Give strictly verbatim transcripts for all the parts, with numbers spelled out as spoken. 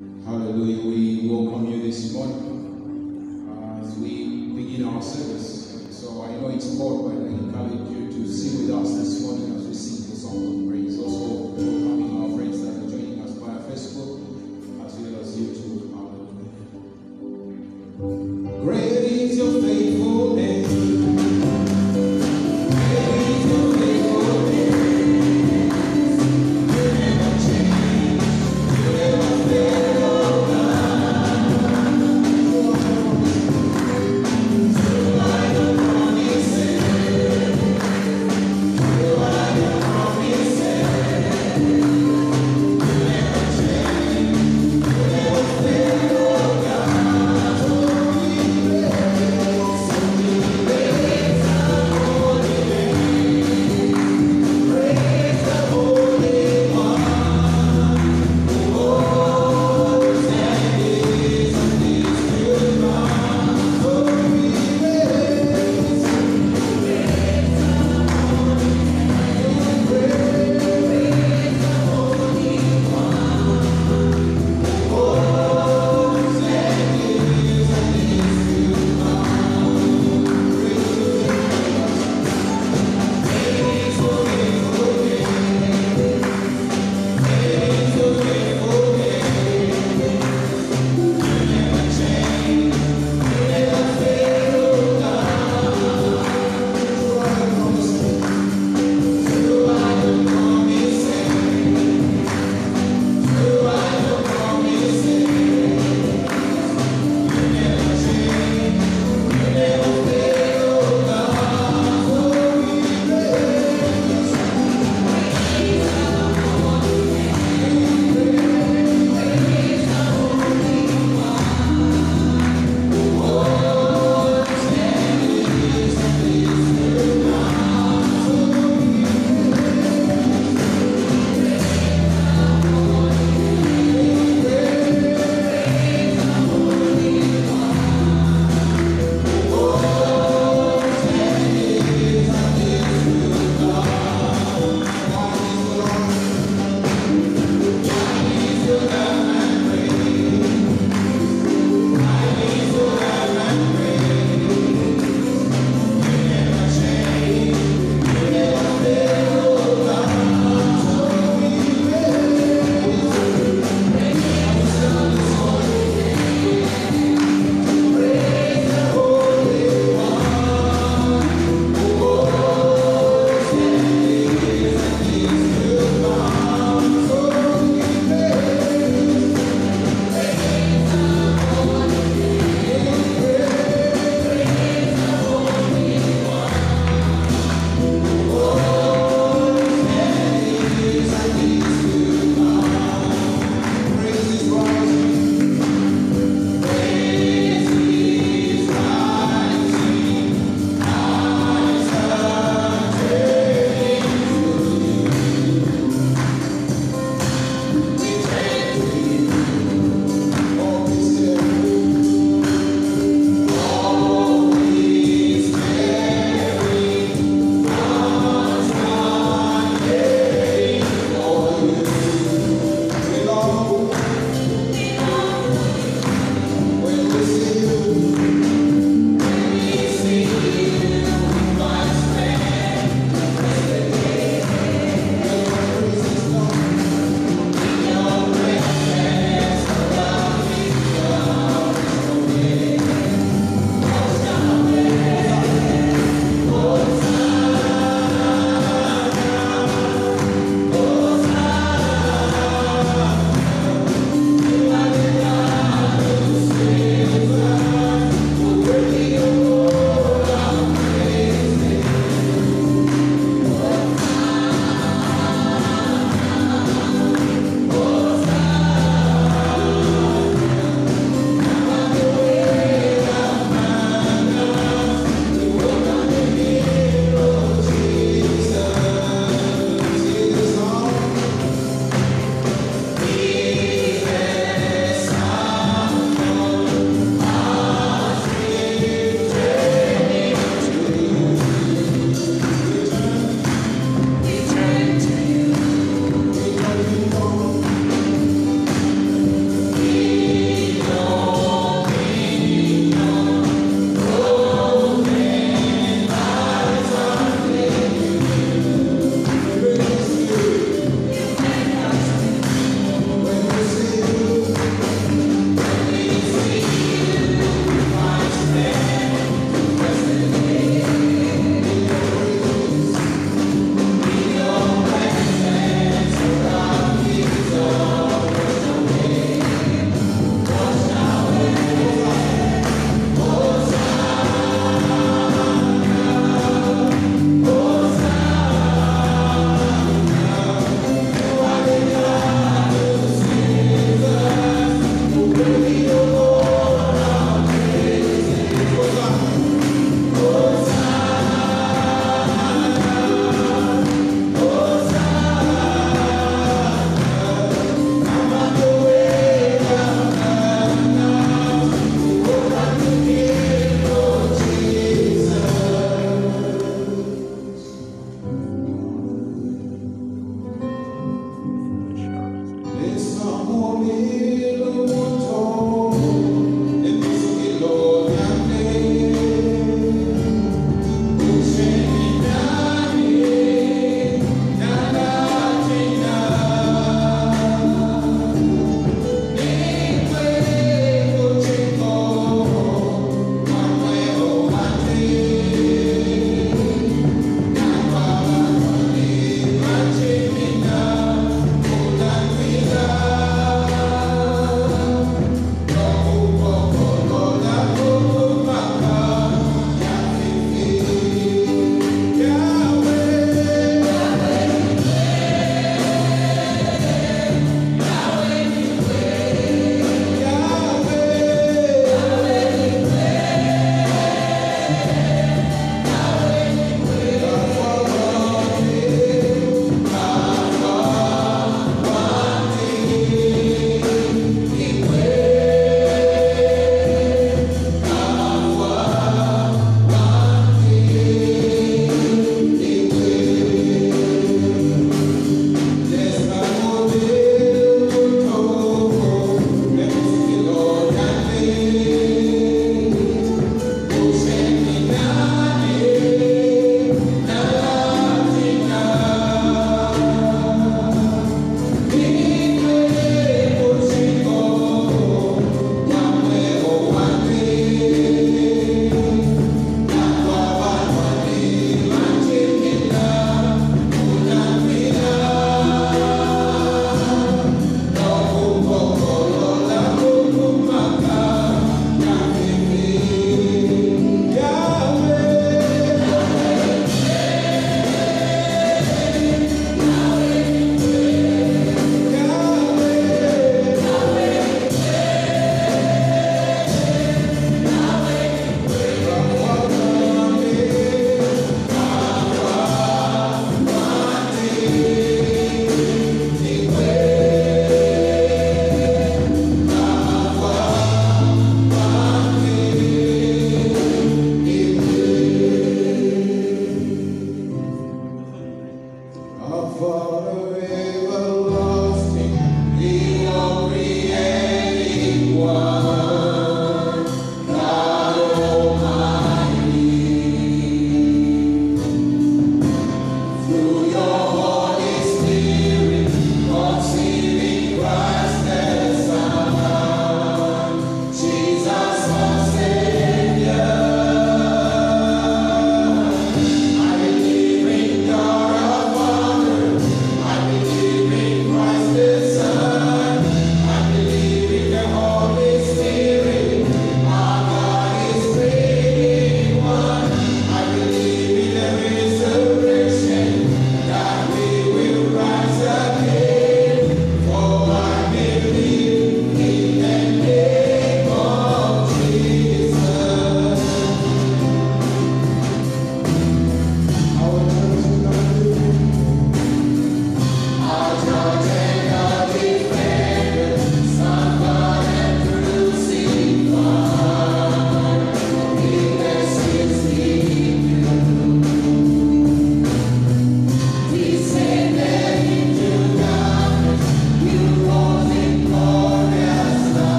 Hallelujah. We welcome you this morning uh, as we begin our service. So I know it's cold, but I encourage you to sing with us this morning as we sing the song of praise. Also welcoming our friends that are joining us via Facebook as well as YouTube. Hallelujah. Great is your faithfulness.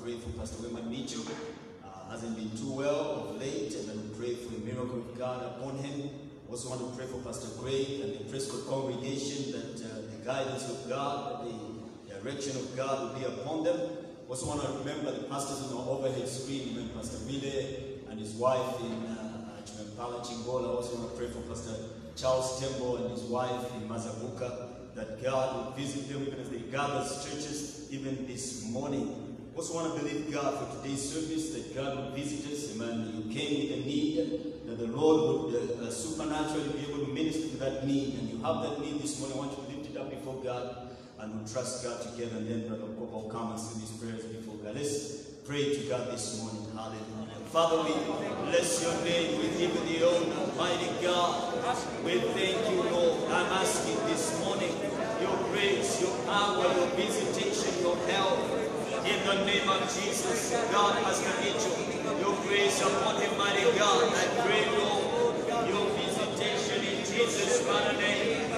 pray for Pastor Wayman Mitchell. Uh, hasn't been too well of late, and then we pray for the miracle of God upon him. Also want to pray for Pastor Greg and the Prescott congregation, that uh, the guidance of God, the direction of God will be upon them. Also want to remember the pastors on the overhead screen, remember Pastor Mile and his wife in uh, Chimampala, Chingola. Also want to pray for Pastor Charles Tembo and his wife in Mazabuka, that God will visit them even as they gather churches even this morning. Also want to believe God for today's service, that God will visit us. Amen. You came with a need, that the Lord would uh, uh, supernaturally be able to minister to that need. And you have that need this morning. I want you to lift it up before God, and we'll trust God together. And then Brother Papa will come and say these prayers before God. Let's pray to God this morning. Hallelujah. Father, we bless your name. We give you the honor. Mighty God, we thank you, Lord. I'm asking this morning your grace, your power, your visitation, your help. In the name of Jesus, God, Pastor Mitchell, your grace upon him, mighty God. I pray, Lord, your visitation in Jesus' mighty name.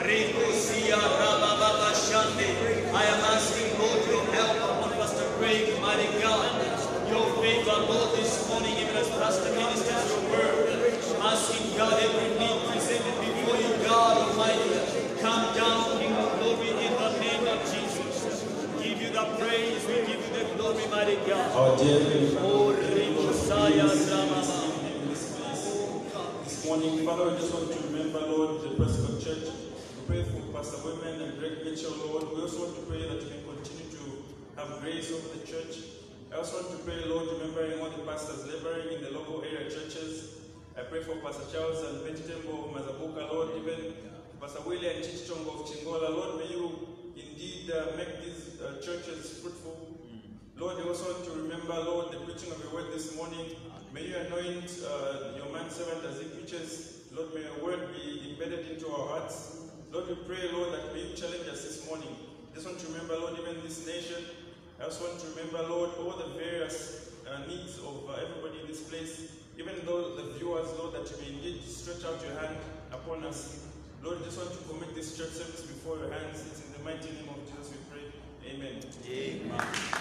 I am asking, Lord, your help upon Pastor Greg, mighty God. Your favor, Lord, this morning, even as Pastor ministers your word. Asking God, every need presented before you, God Almighty. Come down, King of glory, in the name of Jesus. Give you the praise, we give you the glory, mighty God. Our dear Oh, Rimosaya Ramama. This morning, Father, we just want to remember, Lord, the Prescott Church. We pray for Pastor Women and Greg Mitchell, Lord. We also want to pray that you can continue to have grace over the church. I also want to pray, Lord, remembering all the pastors laboring in the local area churches. I pray for Pastor Charles and Betty Tembo of Mazabuka, Lord, even Pastor Willie and Chichongo of Chingola. Lord, may you indeed uh, make these uh, churches fruitful. Mm. Lord, I also want to remember, Lord, the preaching of your word this morning. May you anoint uh, your manservant as he preaches. Lord, may your word be embedded into our hearts. Lord, we pray, Lord, that may you challenge us this morning. I just want to remember, Lord, even this nation. I also want to remember, Lord, all the various uh, needs of uh, everybody in this place. Even though the viewers, Lord, that you may indeed stretch out your hand upon us. Lord, I just want to commit this church service before your hands. It's in the mighty name of Jesus we pray. Amen. Amen.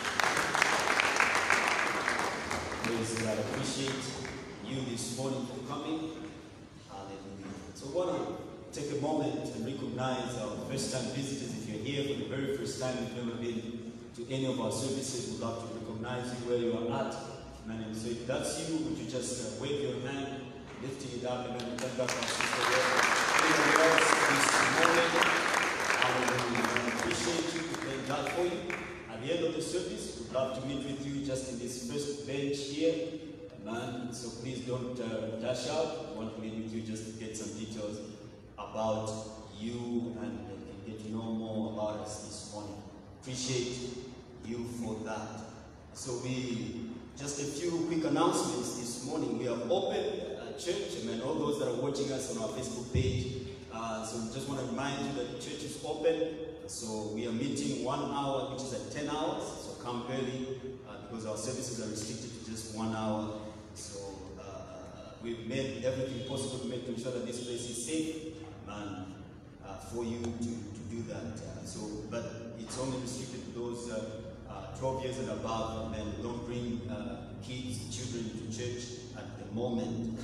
Praise God. I appreciate you this morning for coming. Hallelujah. So I want to take a moment and recognize our first-time visitors. If you're here for the very first time, you've never been to any of our services, we'd love to recognize you where you are at. And so if that's you, would you just uh, wave your hand, lifting it up, and then thank God for our sister there. Anyone else this morning? Hallelujah. I appreciate you. Thank God for you. At the end of the service, we'd love to meet with you just in this first bench here. Amen. So please don't uh, dash out. I want to meet with you just to get some details about you and, and get to know more about us this morning. Appreciate you for that. So we, just a few quick announcements this morning. We have opened a church, and all those that are watching us on our Facebook page. Uh, so we just want to remind you that the church is open. So we are meeting one hour, which is at ten hours. So come early uh, because our services are restricted to just one hour. So uh, we've made everything possible to make sure that this place is safe and uh, for you to, to do that. Uh, so, but it's only restricted to those uh, uh, twelve years and above, and then don't bring uh, kids, children to church at the moment.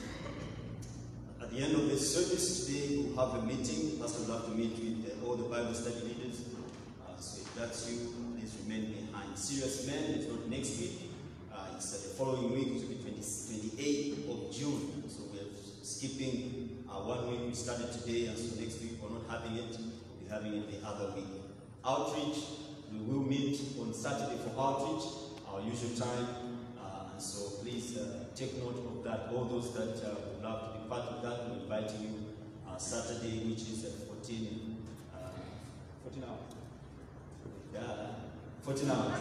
At the end of the service today, we'll have a meeting. Pastor will have to meet with uh, all the Bible study leaders. Uh, so if that's you, please remain behind. Serious Men, it's not next week. Uh, it's uh, the following week, which will be twenty-eighth of June. So we're skipping uh, one week. We started today, and so next week we're not having it. We'll be having it the other week. Outreach, we will meet on Saturday for outreach, our usual time. Uh, and so please uh, take note of that. All those that uh, would love to be part of that, we're inviting you uh, Saturday, which is at fourteen, uh, fourteen hours. Yeah, fourteen hours.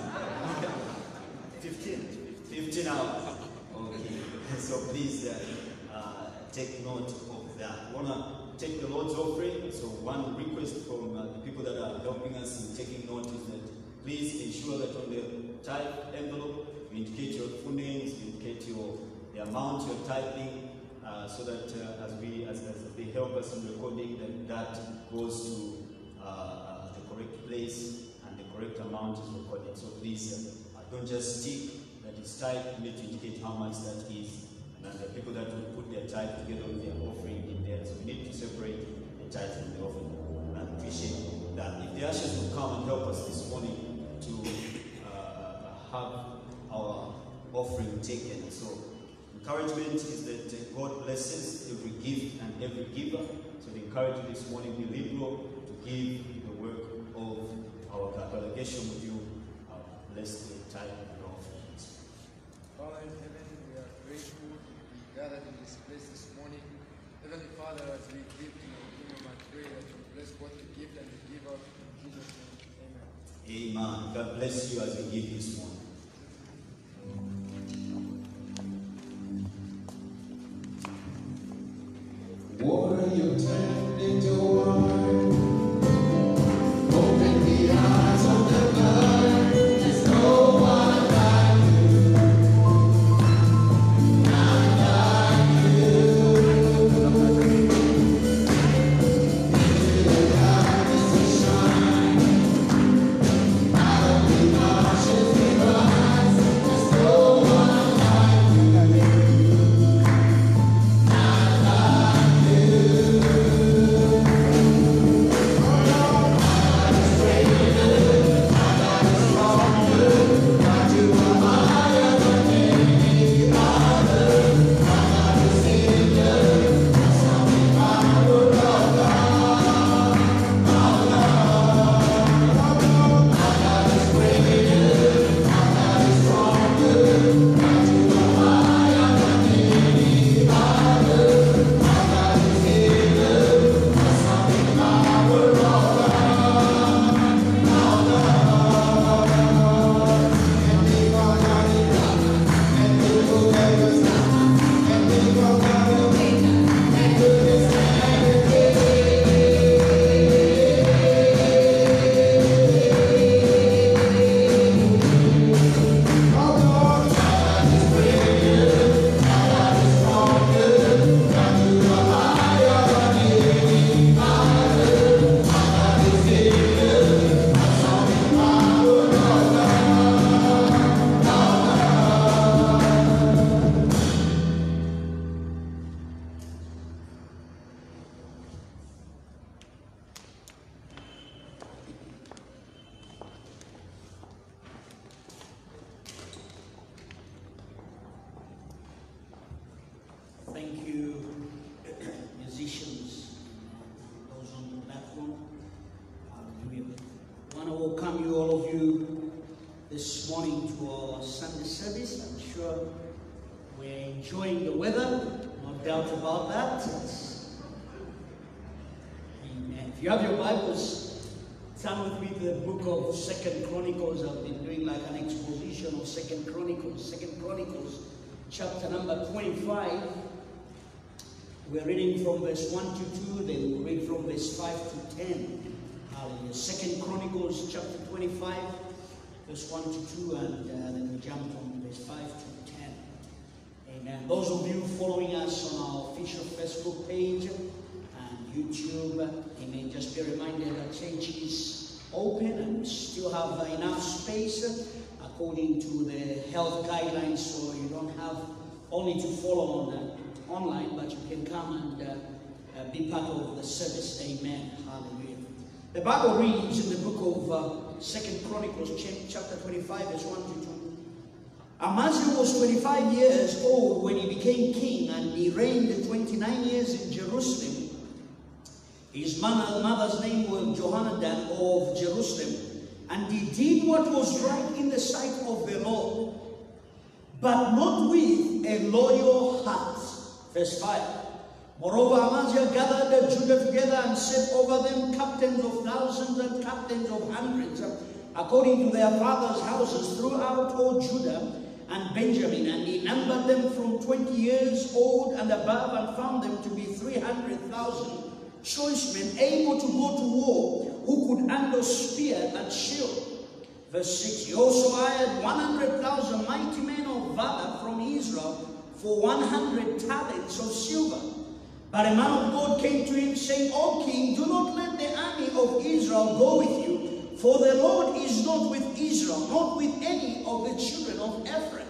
fifteen. fifteen hours. Okay. So please uh, uh, take note of that. I want to take the Lord's offering. So one request from uh, the people that are helping us in taking note is that please ensure that on the tithe envelope, you indicate your full names, you indicate your the amount you're tithing, uh, so that uh, as we as, as they help us in recording, that that goes to uh, uh, the correct place and the correct amount is recorded. So please uh, don't just stick that is tithe, you need to indicate how much that is. And there are people that will put their tithe together with their offering in there. So we need to separate the tithe from the offering. And I appreciate that. If the ushers will come and help us this morning to uh, have our offering taken. So encouragement is that uh, God blesses every gift and every giver. So we encourage you this morning, be liberal to give the work of our congregation with you. Uh, bless the tithe and offerings. Father in heaven, we are grateful to be gathered in this place this morning. Heavenly Father, as we give to your kingdom, I pray that you bless both the gift and the giver. In Jesus' name, amen. Amen. God bless you as we give this morning. Water you turned into wine. Open the eyes of the blind. There's no one like you. Not like you. Your light is a shine. Out of the ashes we rise. There's no one like you. Not like you. Thank you, musicians, those on the platform. Hallelujah. I want to welcome you, all of you, this morning to our Sunday service. I'm sure we're enjoying the weather, no doubt about that. Amen. If you have your Bibles, turn with me to the book of Second Chronicles. I've been doing like an exposition of Second Chronicles. Second Chronicles, chapter number twenty-five. We're reading from verse one to two, then we'll read from verse five to ten. Hallelujah. Second Chronicles chapter twenty-five, verse one to two, and uh, then we jump from verse five to ten. Amen. Those of you following us on our official Facebook page and YouTube, amen, just be reminded that church is open and we still have enough space according to the health guidelines, so you don't have only to follow on uh, online, but you can come and uh, uh, be part of the service. Amen. Hallelujah. The Bible reads in the book of uh, Second Chronicles, chapter twenty-five, verse one to two. Amaziah was twenty-five years old when he became king, and he reigned twenty-nine years in Jerusalem. His mother's name was Johanan of Jerusalem, and he did what was right in the sight of the Lord, but not with a loyal heart. Verse five. Moreover, Amaziah gathered Judah together and set over them captains of thousands and captains of hundreds, according to their fathers' houses throughout all Judah and Benjamin. And he numbered them from twenty years old and above, and found them to be three hundred thousand choice men able to go to war, who could handle spear and shield. Verse six. He also hired one hundred thousand mighty men of valor from Israel for one hundred talents of silver. But a man of God came to him, saying, O king, do not let the army of Israel go with you, For the Lord is not with Israel, not with any of the children of Ephraim.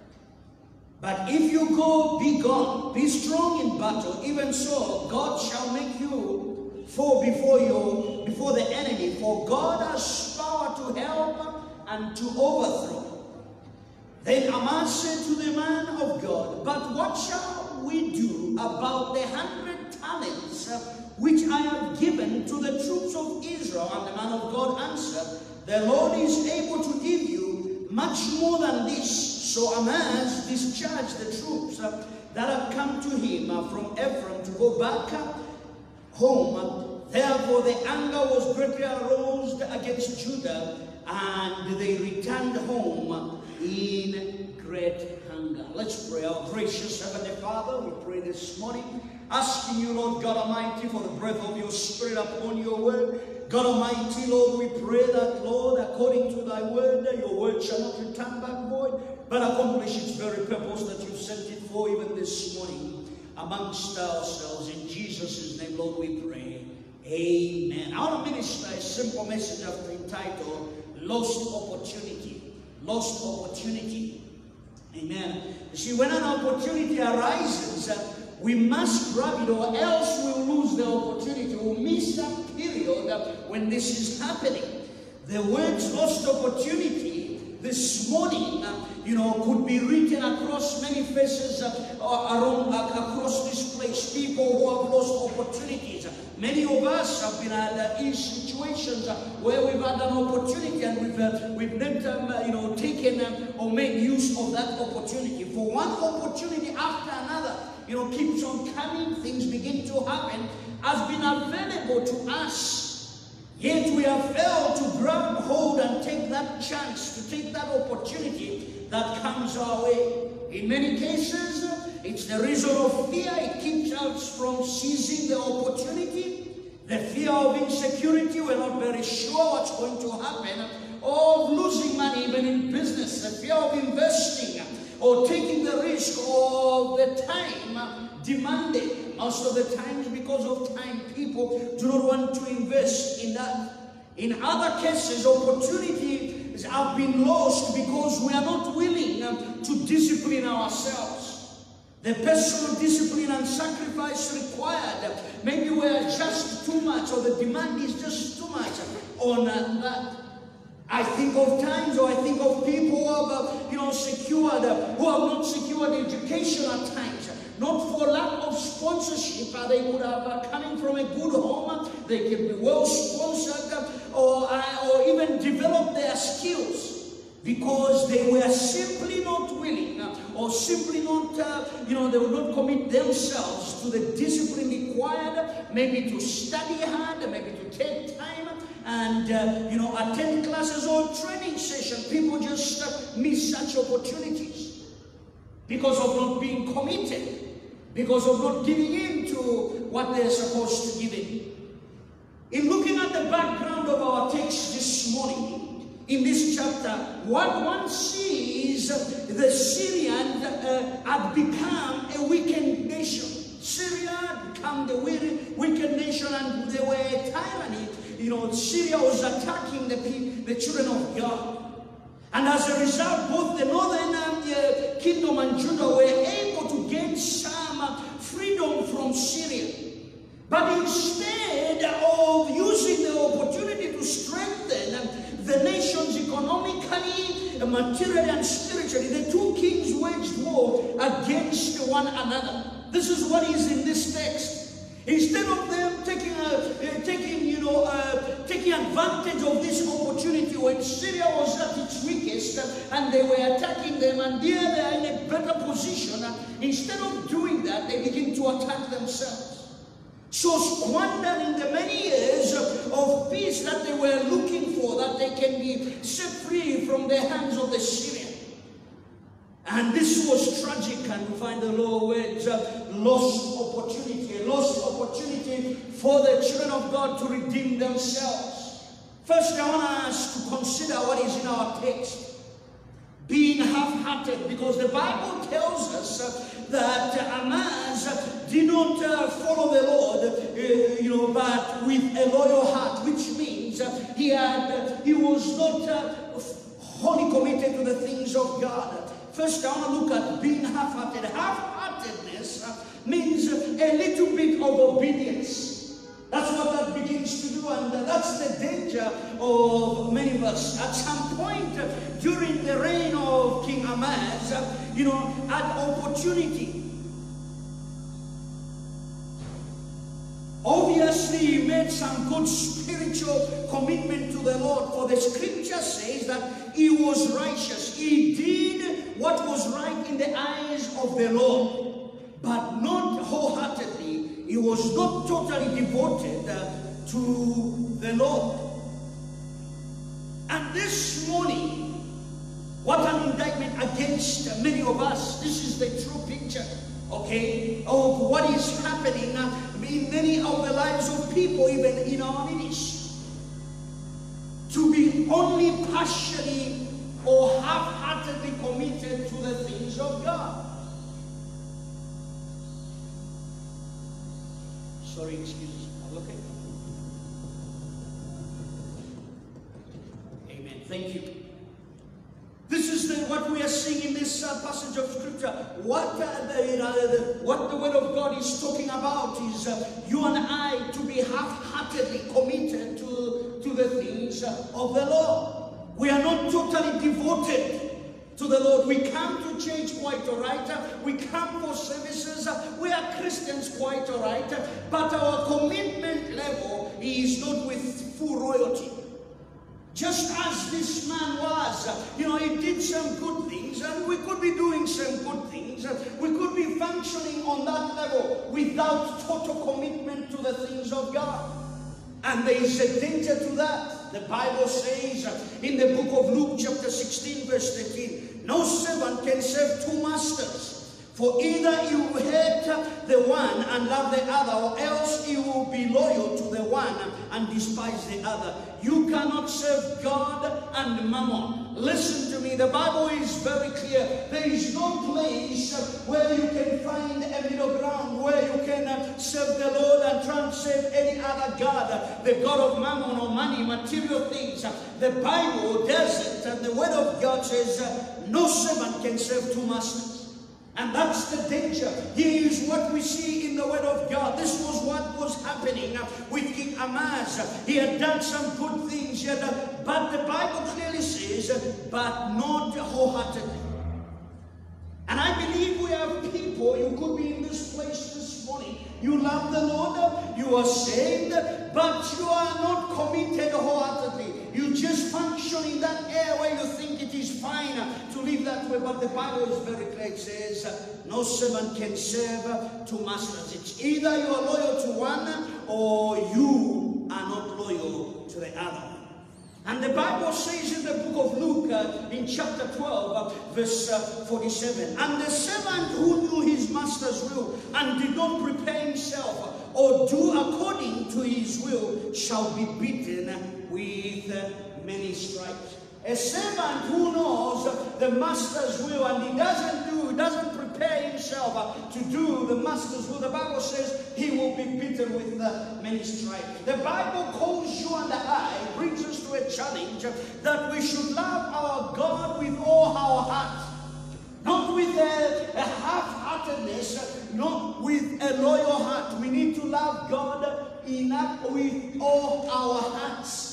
But if you go, be gone, be strong in battle, even so God shall make you fall before you, before the enemy. For God has power to help and to overthrow. Then Aman said to the man of God, but what shall we do about the hundred talents which I have given to the troops of Israel? And the man of God answered, the Lord is able to give you much more than this. So Aman discharged the troops uh, that have come to him uh, from Ephraim to go back uh, home. Therefore the anger was greatly aroused against Judah, and they returned home in great hunger. Let's pray. Our gracious Heavenly Father, we pray this morning, asking you, Lord God Almighty, for the breath of your Spirit upon your word. God Almighty, Lord, we pray that, Lord, according to thy word, your word shall not return back void, but accomplish its very purpose that you sent it for even this morning amongst ourselves. In Jesus' name, Lord, we pray. Amen. I want to minister a simple message after entitled Lost Opportunity. Lost Opportunity. Amen. You see, when an opportunity arises, uh, we must grab it, or else we'll lose the opportunity. We'll miss that period uh, when this is happening. The words lost opportunity this morning, uh, you know, could be written across many faces uh, around, uh, across this place. People who have lost opportunities. Many of us have been uh, in situations uh, where we've had an opportunity and we've, uh, we've not, um, uh, you know, taken um, or made use of that opportunity. For one opportunity after another, you know, keeps on coming, things begin to happen, has been available to us. Yet we have failed to grab hold and take that chance, to take that opportunity that comes our way. In many cases, it's the reason of fear. It keeps us from seizing the opportunity. The fear of insecurity, we're not very sure what's going to happen. Or of losing money, even in business. The fear of investing or taking the risk of the time demanded. Most of the times, because of time, people do not want to invest in that. In other cases, opportunities have been lost because we are not willing to discipline ourselves. The personal discipline and sacrifice required, maybe we are just too much, or the demand is just too much on uh, that. I think of times, or I think of people who have, uh, you know, secured, uh, who have not secured education at times, not for lack of sponsorship. Uh, they could have uh, coming from a good home, uh, they can be well sponsored, uh, or uh, or even develop their skills, because they were simply not willing, uh, or simply not, uh, you know, they would not commit themselves to the discipline required, maybe to study hard, maybe to take time, and, uh, you know, attend classes or training sessions. People just uh, miss such opportunities because of not being committed, because of not giving in to what they're supposed to give in. In looking at the background of our text this morning, in this chapter, what one sees, the Syrians uh, had become a wicked nation. Syria had become the wicked nation, and they were a tyranny. You know, Syria was attacking the, the children of God. And as a result, both the northern uh, kingdom and Judah were able to gain some uh, freedom from Syria. But instead of using the opportunity to strengthen uh, the nations economically, materially, and spiritually, the two kings waged war against one another. This is what is in this text. Instead of them taking, uh, uh, taking, you know, uh, taking advantage of this opportunity when Syria was at its weakest, uh, and they were attacking them, and there they are in a better position, uh, instead of doing that, they begin to attack themselves. So squandering the many years of peace that they were looking for, that they can be set free from the hands of the Syrians. And this was tragic, and we find the lower words, uh, lost opportunity, a lost opportunity for the children of God to redeem themselves. First, I want us to consider what is in our text. Being half-hearted, because the Bible tells us uh, that uh, Aman did not uh, follow the Lord, uh, you know, but with a loyal heart, which means things. He had, he was not uh, wholly committed to the things of God. First, I want to look at being half-hearted. Half-heartedness uh, means a little bit of obedience. That's what that begins to do, and uh, that's the danger of many of us. At some point uh, during the reign of King Ahaz, uh, you know, had opportunity. Obviously, he made some good spiritual commitment to the Lord, for the scripture says that he was righteous. He did what was right in the eyes of the Lord, but not wholeheartedly. He was not totally devoted uh, to the Lord. And this morning, what an indictment against many of us. This is the true picture, okay, of what is happening uh, in many of the lives of people, even in our ministry. To be only partially or half-heartedly committed to the things of God. Sorry, excuse me. Okay. Amen. Thank you. This is the, what we are seeing in this uh, passage of scripture. What uh, the, uh, the what the word of God is talking about is uh, you and I to be half-heartedly committed to to the things uh, of the Lord. We are not totally devoted to the Lord. We come to church quite all right. We come for services. We are Christians quite all right. But our commitment level is not with full royalty. Just as this man was, you know, he did some good things, and we could be doing some good things. We could be functioning on that level without total commitment to the things of God. And there is a danger to that. The Bible says in the book of Luke chapter sixteen verse thirteen, no servant can serve two masters, for either he will hate the one and love the other, or else he will be loyal to the one and despise the other. You cannot serve God and mammon. Listen to me, the Bible is very clear. There is no place where you can find a middle ground, where you can serve the Lord and try and serve any other God, the God of mammon or money, material things. The Bible does it, and the word of God says no servant can serve two masters. And that's the danger. Here is what we see in the word of God. This was what was happening with King Ahaz. He had done some good things, he had done, but the Bible clearly says, but not wholeheartedly. And I believe we have people, you could be in this place this morning, you love the Lord, you are saved, but you are not committed wholeheartedly. You just function in that area where you think it is fine to live that way. But the Bible is very clear. It says, no servant can serve two masters. It's either you are loyal to one or you are not loyal to the other. And the Bible says in the book of Luke, uh, in chapter twelve, uh, verse uh, forty-seven, and the servant who knew his master's will and did not prepare himself or do according to his will shall be beaten with uh, many stripes. A servant who knows the master's will and he doesn't do, doesn't prepare himself to do the master's will, the Bible says he will be beaten with uh, many stripes. The Bible calls you and I, brings us to a challenge that we should love our God with all our heart. Not with a, a half-heartedness, not with a loyal heart. We need to love God enough with all our hearts.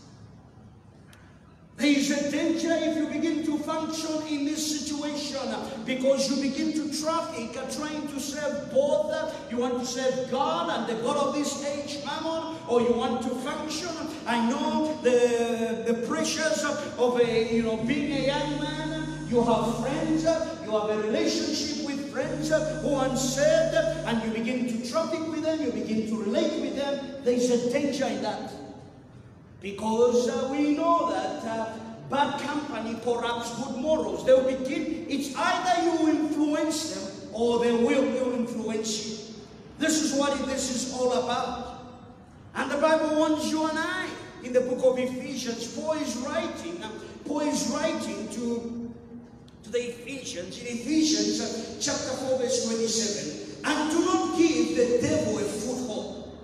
There is a danger if you begin to function in this situation, because you begin to traffic trying to serve both. You want to serve God and the God of this age, Mammon, or you want to function. I know the, the pressures of a, you know, being a young man. You have friends, you have a relationship with friends who are unsaved, and you begin to traffic with them, you begin to relate with them. There is a danger in that. Because uh, we know that uh, bad company corrupts good morals. They will begin, it's either you influence them or they will, will influence you. This is what this is all about. And the Bible warns you and I in the book of Ephesians. Paul is writing, uh, Paul is writing to, to the Ephesians, in Ephesians uh, chapter four verse twenty-seven. And do not give the devil a foothold. You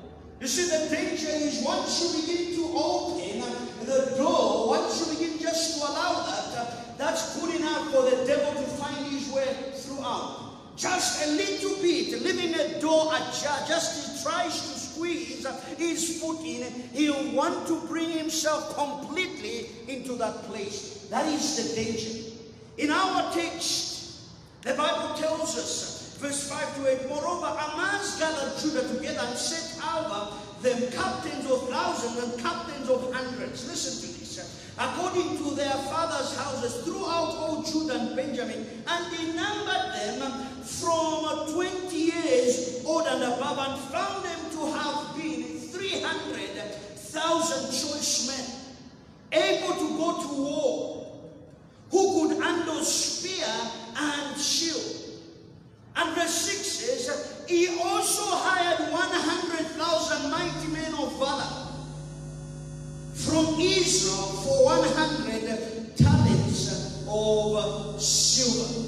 see, the danger is once you begin to open the door, once you begin just to allow that, that's good enough for the devil to find his way throughout. Just a little bit, leaving a door ajar, just he tries to squeeze his foot in, he'll want to bring himself completely into that place. That is the danger. In our text, the Bible tells us, verse five to eight, moreover, Amaz gathered Judah together and set over them captains of thousands and captains of hundreds. Listen to this. According to their fathers' houses throughout all Judah and Benjamin, and he numbered them from twenty years old and above, and found them to have been three hundred thousand choice men, able to go to war, who could handle spear and shield. And verse six says, he also hired one hundred thousand mighty men of valor from Israel for one hundred talents of silver.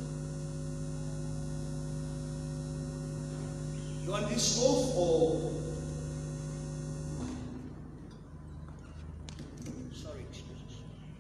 You want this off or? Sorry, excuses.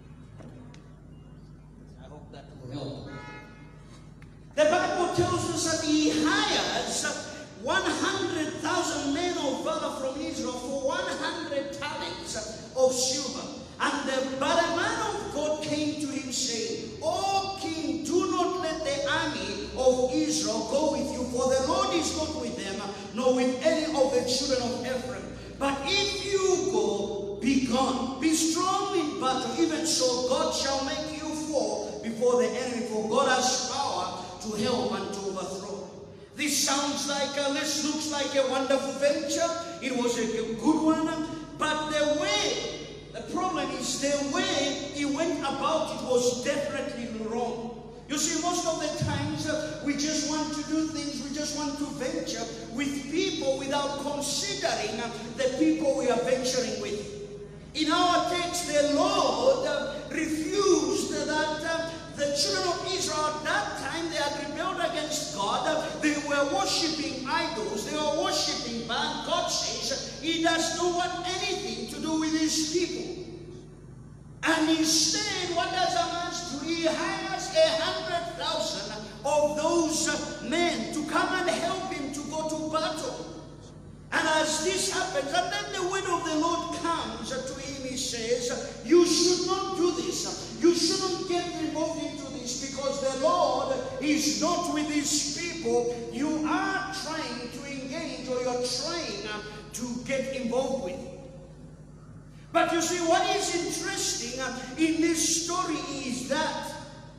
I hope that will help. The Bible tells us that he hires one hundred thousand men of valor from Israel for one hundred talents of silver. And the but a man of God came to him saying, O king, do not let the army of Israel go with you, for the Lord is not with them, nor with any of the children of Ephraim. But if you go, be gone. Be strong in battle. Even so, God shall make you fall before the enemy, for God has power to help and to overthrow. This sounds like, a, this looks like a wonderful venture. It was a good one. But the way, the problem is the way he went about it was definitely wrong. You see, most of the times uh, we just want to do things, we just want to venture with people without considering uh, the people we are venturing with. In our text, the Lord uh, refused that uh, the children of Israel at that time, they had rebelled against God. They were worshipping idols. They were worshipping Baal. God says he does not want anything to do with his people. And instead, what does a man do? He hires a hundred thousand of those men to come and help him to go to battle. And as this happens, and then the word of the Lord comes to him, he says, you should not do this. You shouldn't get involved into this, because the Lord is not with his people. You are trying to engage, or you're trying to get involved with. But you see, what is interesting in this story is that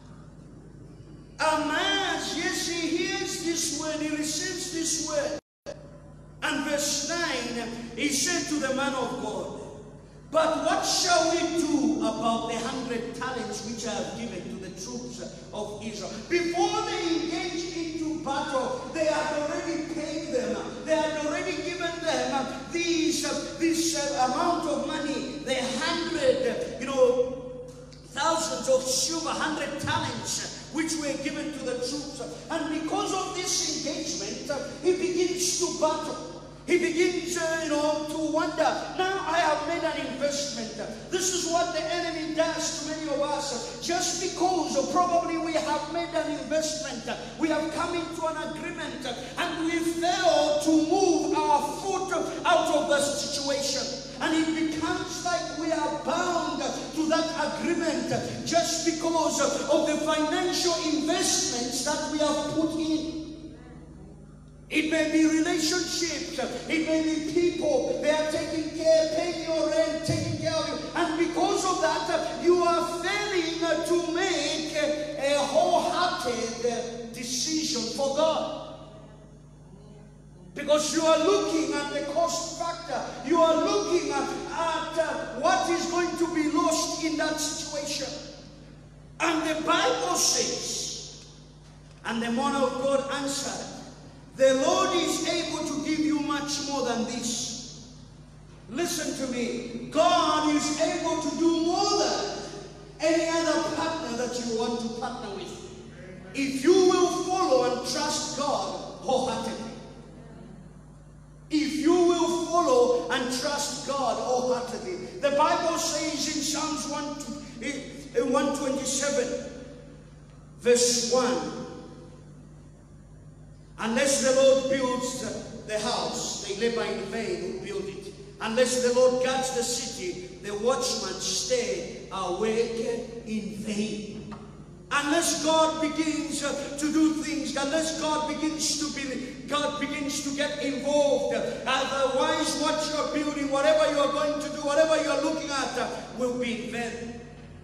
Amaz, yes, he hears this word, he receives this word. And verse nine, he said to the man of God, but what shall we do about the hundred talents which I have given to the troops of Israel? Before they engage into battle, they had already paid them. They had already given them these, uh, this uh, amount of money, the hundred, you know, thousands of silver, hundred talents, which were given to the troops. And because of this engagement, uh, he begins to battle. He begins, uh, you know, to wonder, now I have made an investment. This is what the enemy does to many of us. Just because uh, probably we have made an investment, uh, we have come into an agreement, uh, and we fail to move our foot out of the situation. And it becomes like we are bound to that agreement uh, just because uh, of the financial investments that we have put in. It may be relationships, it may be people, they are taking care, paying your rent, taking care of you. And because of that, you are failing to make a wholehearted decision for God. Because you are looking at the cost factor. You are looking at, at what is going to be lost in that situation. And the Bible says, and the man of God answered, the Lord is able to give you much more than this. Listen to me. God is able to do more than any other partner that you want to partner with. If you will follow and trust God wholeheartedly. If you will follow Psalms one twenty-seven, verse one. Unless the Lord builds the house, they labor in vain who build it. Unless the Lord guards the city, the watchman stay awake in vain. Unless God begins to do things, unless God begins to be, God begins to get involved. Otherwise, what you are building, whatever you are going to do, whatever you are looking at, will be in vain.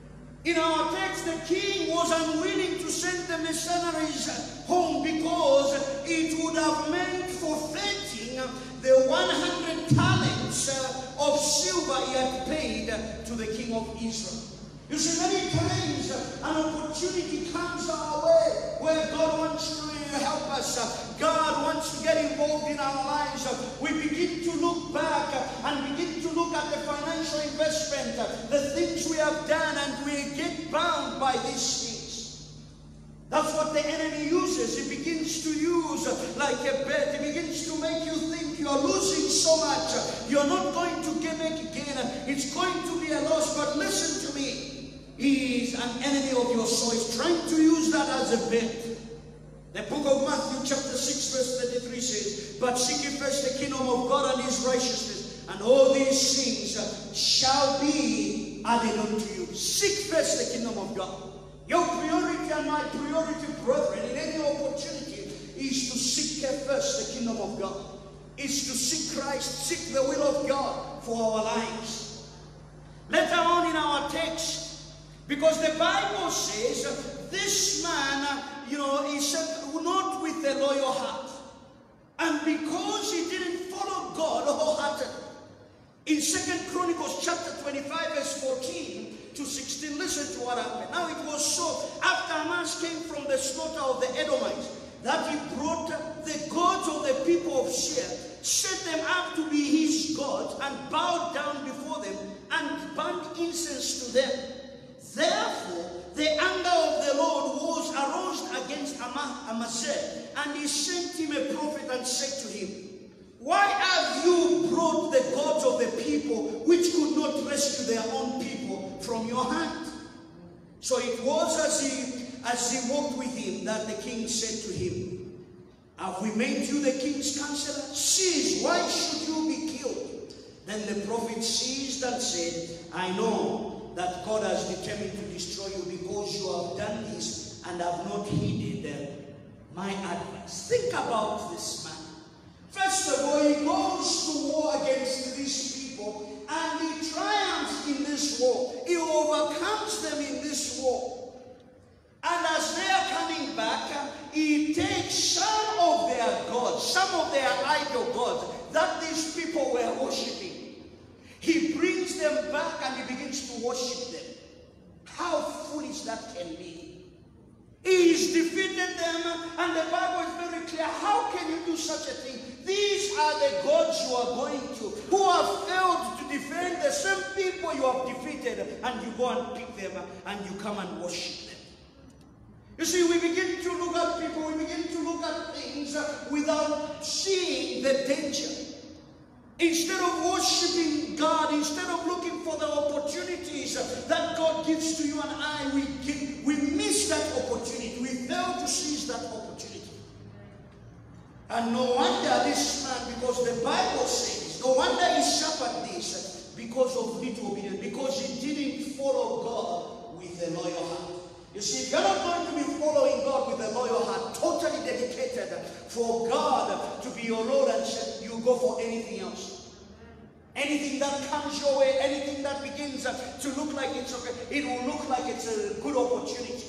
In our text, the king was unwilling to send the mercenaries home because it would have meant forfeiting the one hundred talents of silver he had paid to the king of Israel. You see, many times an opportunity comes our way where God wants to help us. God wants to get involved in our lives. We begin to look back and begin to look at the financial investment, the things we have done, and we get bound by these things. That's what the enemy uses. He begins to use like a bet. He begins to make you think you are losing so much. You're not going to get, make a gain. It's going to be a loss. But listen to me. He is an enemy of your soul. He's trying to use that as a bet. The book of Matthew chapter six verse thirty-three says, but seek ye first the kingdom of God and his righteousness, and all these things shall be added unto you. Seek first the kingdom of God. Your priority and my priority, brethren, in any opportunity is to seek first the kingdom of God. Is to seek Christ, seek the will of God for our lives. Later on in our text, because the Bible says this man, you know, he said not with a loyal heart. And because he didn't follow God wholeheartedly. In Second Chronicles chapter twenty-five verse fourteen to sixteen, listen to what happened. Now it was so, after Amas came from the slaughter of the Edomites, that he brought the gods of the people of Seir, set them up to be his gods, and bowed down before them, and burnt incense to them. Therefore, the anger of the Lord was aroused against Amaziah, and he sent him a prophet and said to him, why have you brought the gods of the people which could not rescue their own people from your hand? So it was as he, as he walked with him that the king said to him, have we made you the king's counselor? Cease, why should you be killed? Then the prophet ceased and said, I know that God has determined to destroy you because you have done this and have not heeded my advice. Think about this man. First of all, he goes to war against these people and he triumphs in this war. He overcomes them in this war. And as they are coming back, he takes some of their gods, some of their idol gods that these people were worshipping. He brings them back and he begins to worship them. How foolish that can be. He's defeated them, and the Bible is very clear. How can you do such a thing? These are the gods you are going to, who have failed to defend the same people you have defeated, and you go and pick them and you come and worship them. You see, we begin to look at people, we begin to look at things without seeing the danger. Instead of worshiping God, instead of looking for the opportunities that God gives to you and I, we, give, we miss that opportunity. We fail to seize that opportunity. And no wonder this man, because the Bible says, no wonder he suffered this because of little obedience, because he didn't follow God with a loyal heart. You see, if you're not going to be following God with a loyal heart, totally dedicated for God to be your Lord and Savior, you go for anything else. Anything that comes your way, anything that begins to look like it's okay, it will look like it's a good opportunity.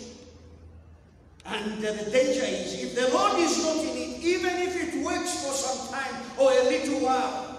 And uh, the danger is, if the Lord is not in it, even if it works for some time or a little while,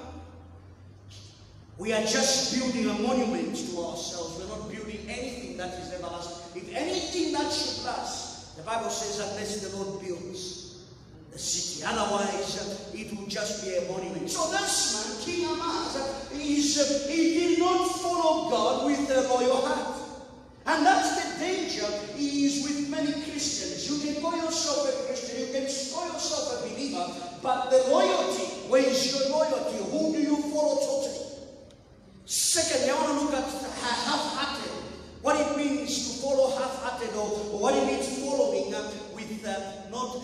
we are just building a monument to ourselves. We're not building anything that is everlasting. If anything that should last, the Bible says, unless the Lord builds the city. Otherwise, uh, it will just be a monument. So this man, King Ahaz, is, uh, he did not follow God with a loyal heart. And that's the danger is with many Christians. You can call yourself a Christian, you can call yourself a believer, but the loyalty, where is your loyalty? Who do you follow totally? Secondly, I want to look at half-hearted. What it means to follow half-hearted, or, or what it means following uh, with uh, not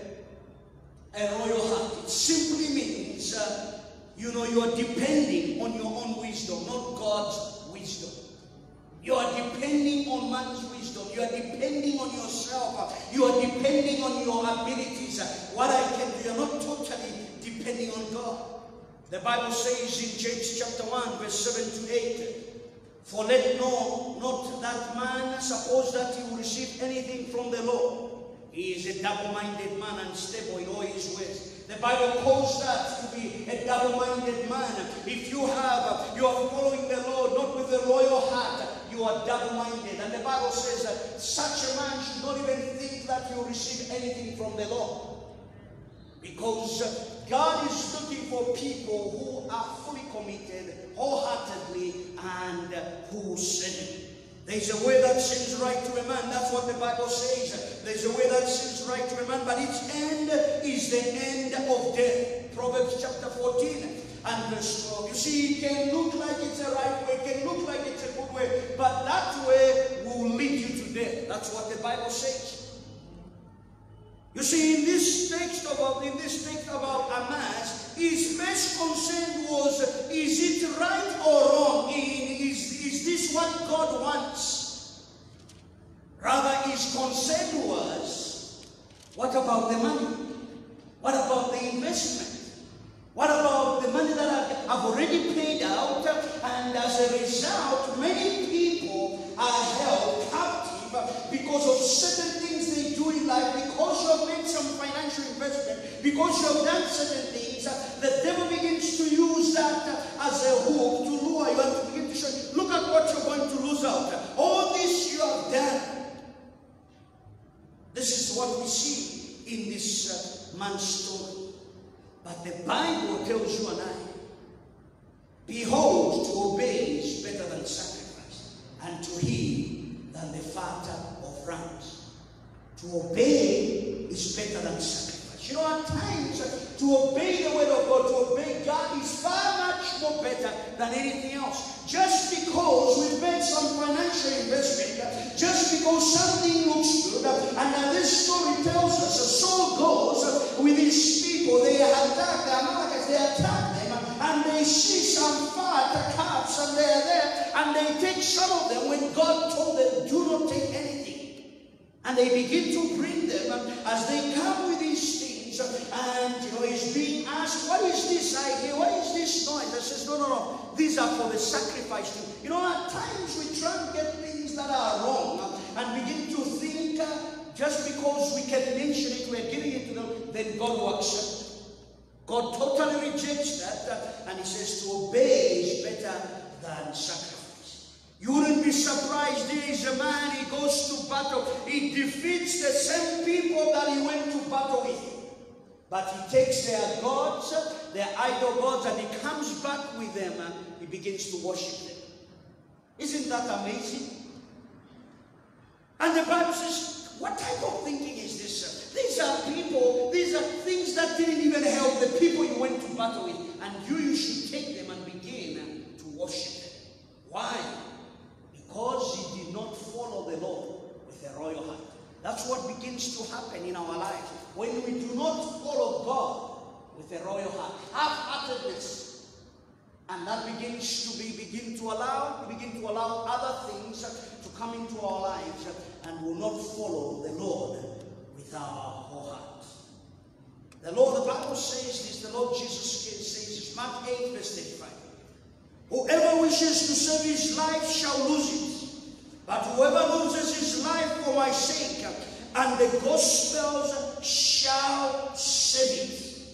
a, a royal heart. It simply means, uh, you know, you are depending on your own wisdom, not God's wisdom. You are depending on man's wisdom. You are depending on yourself. You are depending on your abilities. What I can do, you are not totally depending on God. The Bible says in James chapter one, verse seven to eight, for let no, not that man suppose that he will receive anything from the Lord. He is a double-minded man, unstable in all his ways. The Bible calls that to be a double-minded man. If you have, you are following the Lord, not with a loyal heart, you are double-minded. And the Bible says that such a man should not even think that he will receive anything from the Lord. Because God is looking for people who are fully committed, wholeheartedly, and who sin. There's a way that seems right to a man. That's what the Bible says. There's a way that seems right to a man, but its end is the end of death. Proverbs chapter fourteen and verse twelve. You see, it can look like it's a right way, it can look like it's a good way, but that way will lead you to death. That's what the Bible says. You see, in this text about in this text about Amas, his first concern was, is it right or wrong? Is, is this what God wants? Rather, his concern was, what about the money? What about the investment? What about the money that I've already paid out? And as a result, many people are held captive because of certain things they do in life, because you have made some financial investment, because you have done certain things. The devil begins to use that as a hook to lure you and to begin to show you, look at what you're going to lose out. All this you have done. This is what we see in this uh, man's story. But the Bible tells you and I, behold, to obey is better than sacrifice, and to heed than the fatter of rams. To obey is better than sacrifice. You know, at times, to obey the word of God, to obey God is far much more better than anything else. Just because we've made some financial investment, just because something looks good, and this story tells us, Saul goes with his people, they attack the Amalekites, they attack them, and they see some fat calves, and they are there, and they take some of them when God told them, do not take anything. And they begin to bring them, as they come with these things, and you know, he's being asked, what is this I hear? What is this noise? I says, no, no, no, these are for the sacrifice. You know, at times we try and get things that are wrong, and begin to think, uh, just because we can mention it, we're giving it to them, then God will accept it. God totally rejects that, uh, and he says to obey is better than sacrifice. You wouldn't be surprised, there is a man, he goes to battle, he defeats the same people that he went to battle with. But he takes their gods, their idol gods, and he comes back with them and he begins to worship them. Isn't that amazing? And the Bible says, what type of thinking is this? These are people, these are things that didn't even help the people you went to battle with. And you, you should take them and begin to worship them. Why? Because he did not follow the Lord with a royal heart. That's what begins to happen in our lives. When we do not follow God with a royal heart, half-heartedness, and that begins to be begin to allow, begin to allow other things to come into our lives, and will not follow the Lord with our whole heart. The Lord, the Bible says this, the Lord Jesus says this, Mark eight, verse thirty-five. Whoever wishes to save his life shall lose it. But whoever loses his life for my sake and the gospel's shall save it.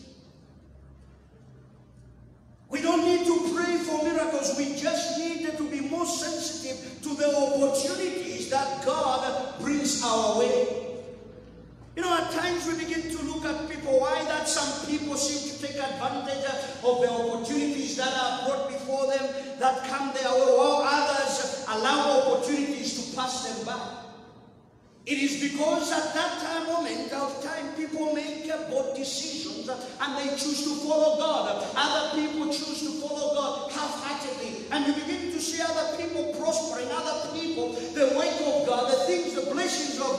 We don't need to pray for miracles. We just need to be more sensitive to the opportunities that God brings our way. You know, at times we begin to look at people, why that some people seem to take advantage of the opportunities that are brought before them, that come their way, while others allow opportunities to pass them by. It is because at that time, moment of time, people make both decisions and they choose to follow God. Other people choose to follow God half-heartedly. And you begin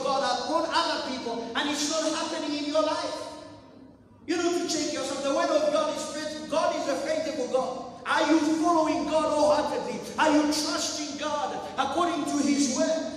God upon other people, and it's not happening in your life. You need to check yourself. The word of God is faithful. God is a faithful God. Are you following God wholeheartedly? Are you trusting God according to His word?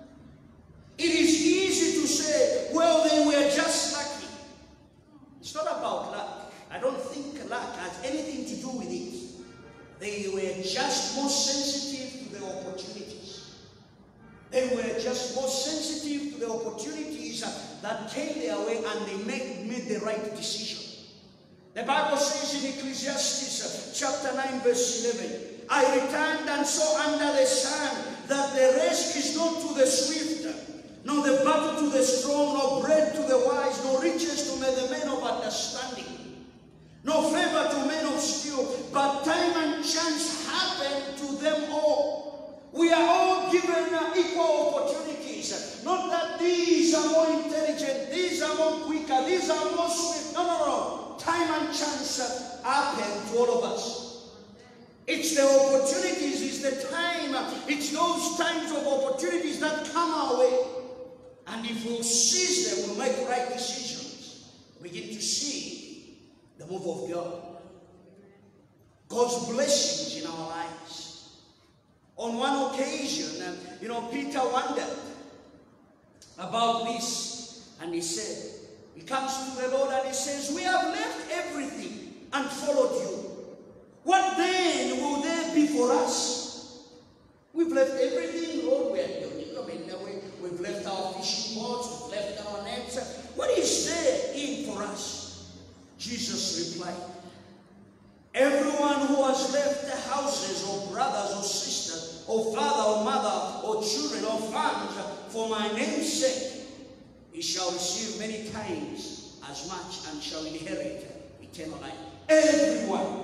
It is easy to say, well, they were just lucky. It's not about luck. I don't think luck has anything to do with it. They were just more sensitive to the opportunities. They were just more sensitive to the opportunities that came their way, and they made, made the right decision. The Bible says in Ecclesiastes chapter nine verse eleven, I returned and saw under the sun that the race is not to the swift, nor the battle to the strong, nor bread to the wise, nor riches to the men of understanding, no favor to men of skill, but time and chance happen to them all. We are all given equal opportunities. Not that these are more intelligent, these are more quicker, these are more swift. No, no, no. Time and chance happen to all of us. It's the opportunities, it's the time, it's those times of opportunities that come our way. And if we'll seize them, we'll make right decisions. We begin to see the move of God. God's blessings in our lives. On one occasion, um, you know, Peter wondered about this, and he said, he comes to the Lord and he says, we have left everything and followed you. What then will there be for us? We've left everything, Lord. We are, I mean, we, we've left our fishing boats, we've left our nets. What is there in for us? Jesus replied, everyone who has left their houses, or brothers, or sisters, or father, or mother, or children, or farms, for my name's sake, he shall receive many times as much, and shall inherit eternal life. Everyone.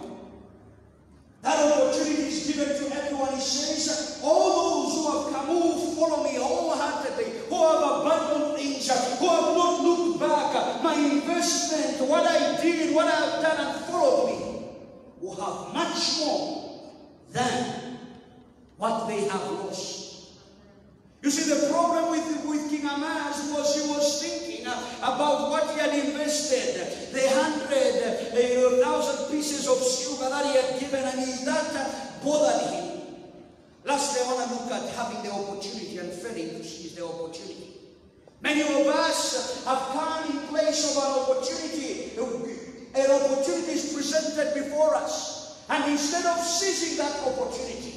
That opportunity is given to everyone. He says, all those who have come, who follow me wholeheartedly, who have abandoned things, who have not looked back, my investment, what I did, what I have done, and followed me, will have much more than what they have lost. You see, the problem with, with King Ahaz was he was thinking about what he had invested, the hundred, a thousand pieces of silver that he had given, and he, that bothered him. Lastly, I want to look at having the opportunity and failing to seize the opportunity. Many of us have come in place of an opportunity. An opportunity is presented before us, and instead of seizing that opportunity,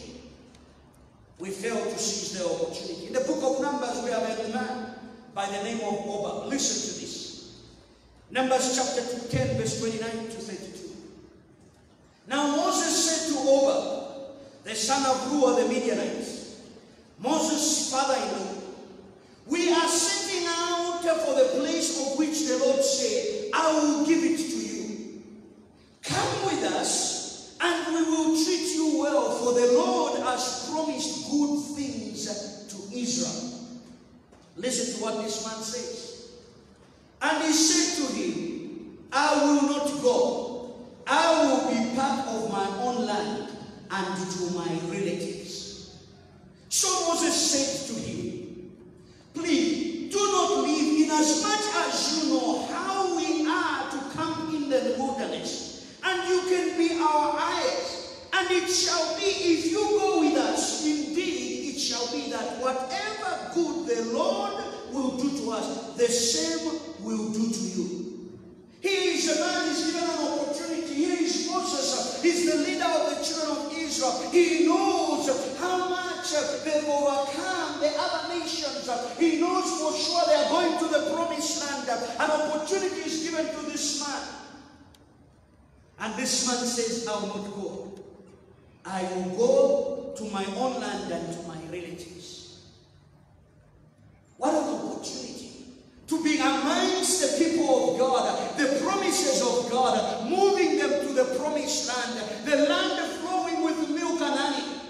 we fail to seize the opportunity. In the book of Numbers, we have a man by the name of Oba. Listen to this. Numbers chapter ten, verse twenty-nine to thirty-two. Now Moses said to Oba, the son of Ruah the Midianite, Moses' father-in-law, we are setting out for the place of which the Lord said, I will give it to you. Come with us, and we will treat you well, for the Lord has promised good things to Israel. Listen to what this man says. And he said to him, I will not go. I will be part of my own land and to my relatives. So Moses said to him, please do not leave, inasmuch as you know how we are to come in the wilderness, and you can be our eyes. And it shall be, if you go with us, indeed it shall be that whatever good the Lord will do to us, the same will do to you. He is a man, he's given an opportunity. Here is Moses, he's the leader of the children of Israel. He knows how much they've overcome the other nations. He knows for sure they are going to the promised land. An opportunity is given to this man. And this man says, I will not go. I will go to my own land and to my relatives. What an opportunity to be amongst the people of God, the promises of God, moving them to the promised land, the land flowing with milk and honey.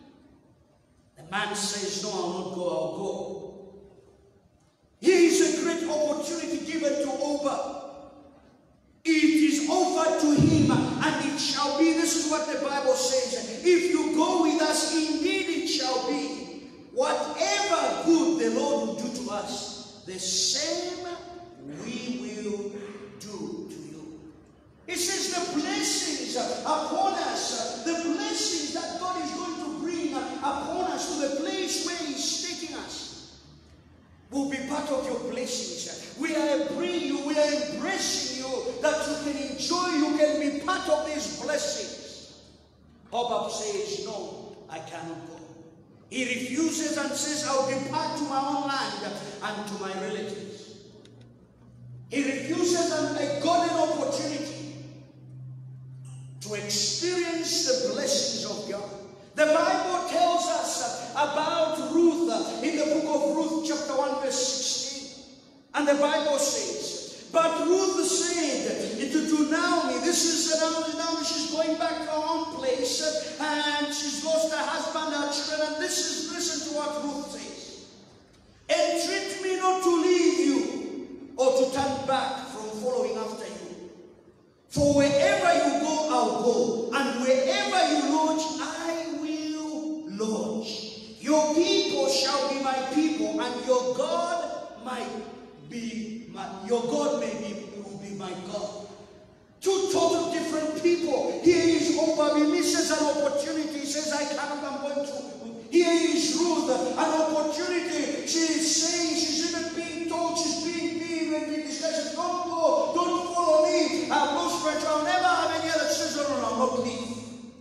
The man says, no, I will not go, I'll go. Here is a great opportunity given to Oba. It is offered to him, and it shall be, this is what the Bible says, if you go with us, indeed it shall be, whatever good the Lord will do to us, the same we will do to you. It says the blessings upon us, the blessings that God is going to bring upon us to the place where He's taking us, will be part of your blessings. We are bringing you, we are embracing you, that you can enjoy, you can be part of these blessings. Hobab says, no, I cannot go. He refuses and says, I'll depart to my own land and to my relatives. He refuses a golden opportunity to experience the blessings of God. The Bible tells us about Ruth in the book of Ruth, chapter one, verse sixteen. And the Bible says, but Ruth said to Naomi, this is Naomi, now she's going back to her own place, and she's lost her husband, her children, and this is, listen to what Ruth says. Entreat me not to leave you, or to turn back from following after you. For wherever you go, I'll go, and wherever you lodge, I will lodge. Your people shall be my people, and your God might be my, your God may be, will be my God. Two total different people. Here is Obab, he misses an opportunity. He says, I cannot, I'm going to. Here is Ruth, an opportunity. She is saying, she's even being told, she's being being and being discussed. Don't go, don't follow me. I've lost my child, I'll never have any other children, and I'll not leave.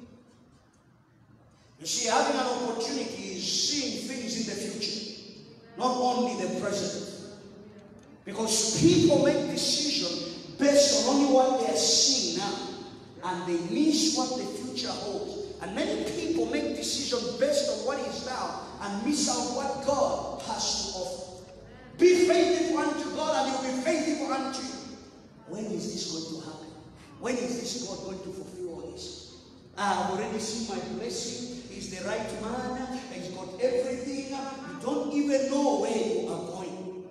You see, having an opportunity is seeing things in the future, not only the present. Because people make decisions based on only what they are seeing now, and they miss what the future holds. And many people make decisions based on what is now and miss out what God has to offer. Be faithful unto God, and He will be faithful unto you. When is this going to happen? When is this God going to fulfill all this? I've already seen my blessing. He's the right man. He's got everything. You don't even know where you are going.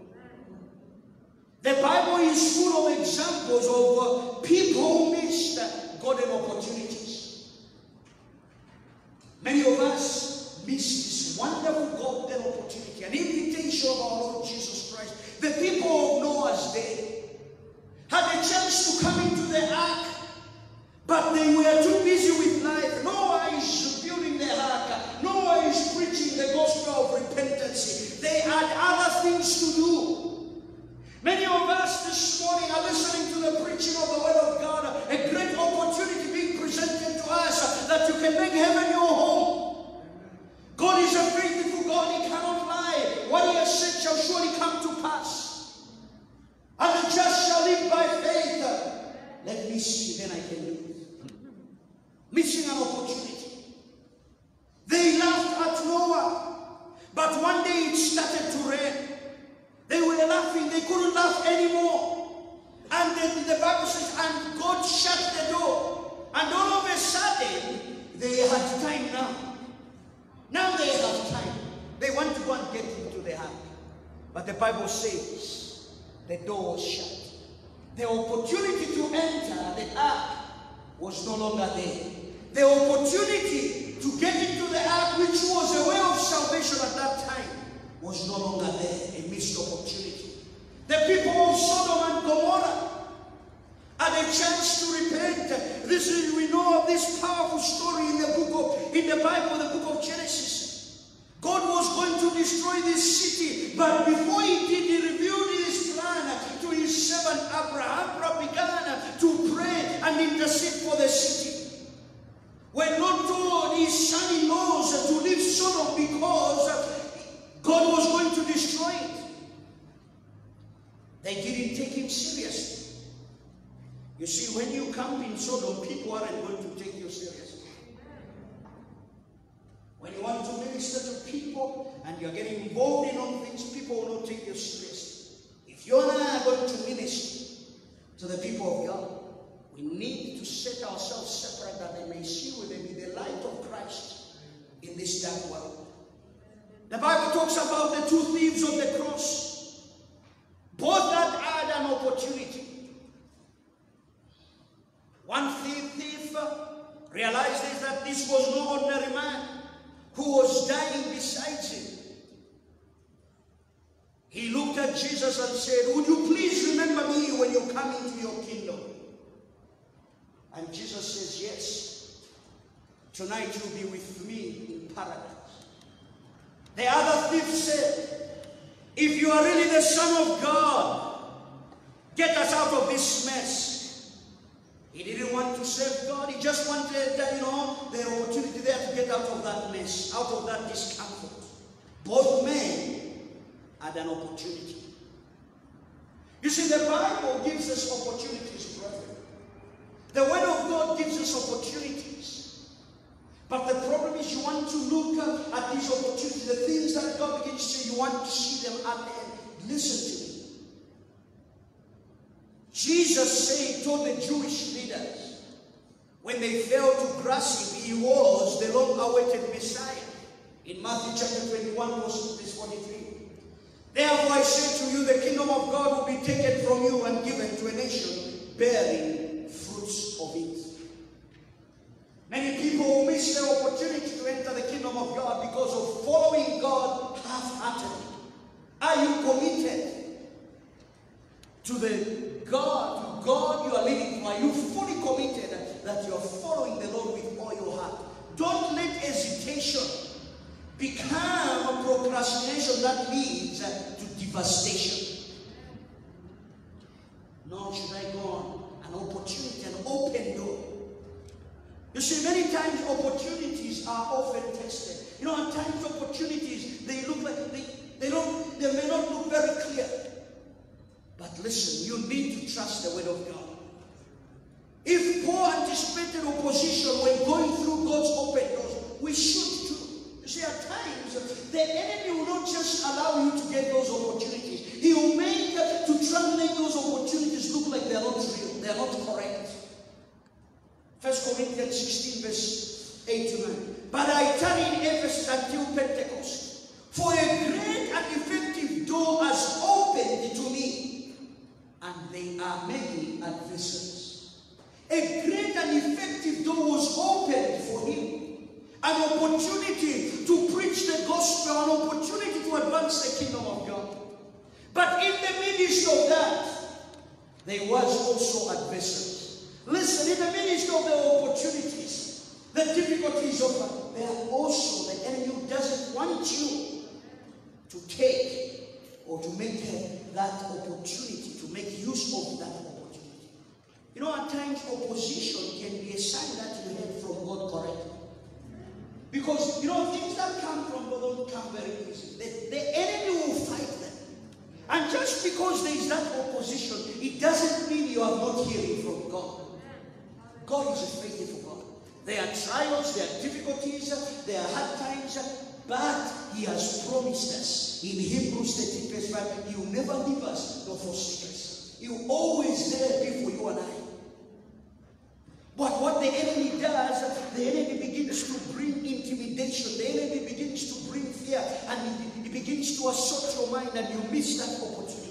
The Bible is full of examples of uh, people who missed uh, golden opportunities. Many of us miss this wonderful golden opportunity, an invitation of our Lord Jesus Christ. The people of Noah's day had a chance to come into the ark, but they were too busy with life. Noah is building the ark. Noah is preaching the gospel of repentance. They had other things to do. Many of us this morning are listening to the preaching of the Word of God, a great opportunity being presented to us that you can make heaven your home. God is a faithful God, He cannot lie. What He has said shall surely come to pass. And the just shall live by faith. Let me see, then I can live. Missing an opportunity. They laughed at Noah, but one day it started to rain. They were laughing, they couldn't laugh anymore. And then the Bible says, and God shut the door. And all of a sudden, they had time now. Now they have time. They want to go and get into the ark. But the Bible says, the door was shut. The opportunity to enter the ark was no longer there. The opportunity to get into the ark, which was a way of salvation at that time, was no longer there, a missed opportunity. The people of Sodom and Gomorrah had a chance to repent. This is, we know of this powerful story in the book of, in the Bible, the book of Genesis. God was going to destroy this city, but before He did, He revealed His plan to His servant Abraham. Abraham began to pray and intercede for the city. When Lot told his son-in-laws to leave Sodom because God was going to destroy it, they didn't take Him seriously. You see, when you camp in Sodom, people aren't going to take you seriously. When you want to minister to people and you're getting involved in all things, people will not take you seriously. If you're not going to minister to the people of God, we need to set ourselves separate that they may see, we may be the light of Christ in this dark world. The Bible talks about the two thieves on the cross. Both that had an opportunity. One thief, thief realized that this was no ordinary man who was dying beside him. He looked at at Jesus and said, would you please remember me when you come into your kingdom? And Jesus says, yes. Tonight you'll be with me in paradise. The other thief said, if you are really the Son of God, get us out of this mess. He didn't want to serve God. He just wanted, uh, you know, the opportunity there to get out of that mess, out of that discomfort. Both men had an opportunity. You see, the Bible gives us opportunities, brethren. The Word of God gives us opportunities. But the problem is you want to look at these opportunities, the things that God begins to say, you want to see them at the end. Listen to me. Jesus said, told the Jewish leaders, when they failed to grasp him, he was the long-awaited Messiah. In Matthew chapter twenty-one, verse forty-three. Therefore I say to you, the kingdom of God will be taken from you and given to a nation bearing fruits of it. Many people will miss the opportunity to enter the kingdom of God because of following God half-heartedly. Are you committed to the God, to God you are living for? Are you fully committed that you are following the Lord with all your heart? Don't let hesitation become a procrastination that leads to devastation. Nor should I go on. An opportunity, an open door. You see, many times opportunities are often tested. You know, at times opportunities, they look like, they, they don't, they may not look very clear. But listen, you need to trust the word of God. If Paul anticipated opposition when going through God's open doors, we should too. You see, at times, the enemy will not just allow you to get those opportunities. He will make, uh, to try and make those opportunities look like they are not real, they are not correct. First Corinthians sixteen, verse eight to nine. But I tarried in Ephesus until Pentecost, for a great and effective door has opened to me, and there are many adversaries. A great and effective door was opened for him. An opportunity to preach the gospel, an opportunity to advance the kingdom of God. But in the midst of that, there was also adversaries. Listen, in the midst of the opportunities, the difficulties of life, there are also the enemy who doesn't want you to take or to make that opportunity, to make use of that opportunity. You know, at times opposition can be a sign that you heard from God correctly. Because, you know, things that come from God don't come very easy. The, the enemy will fight them. And just because there is that opposition, it doesn't mean you are not hearing from God. God is a faithful God. There are trials, there are difficulties, there are hard times, but He has promised us in Hebrews thirteen verse five, He will never leave us nor forsake us. He will always there be for you and I. But what the enemy does, the enemy begins to bring intimidation, the enemy begins to bring fear, and he, he begins to assault your mind, and you miss that opportunity.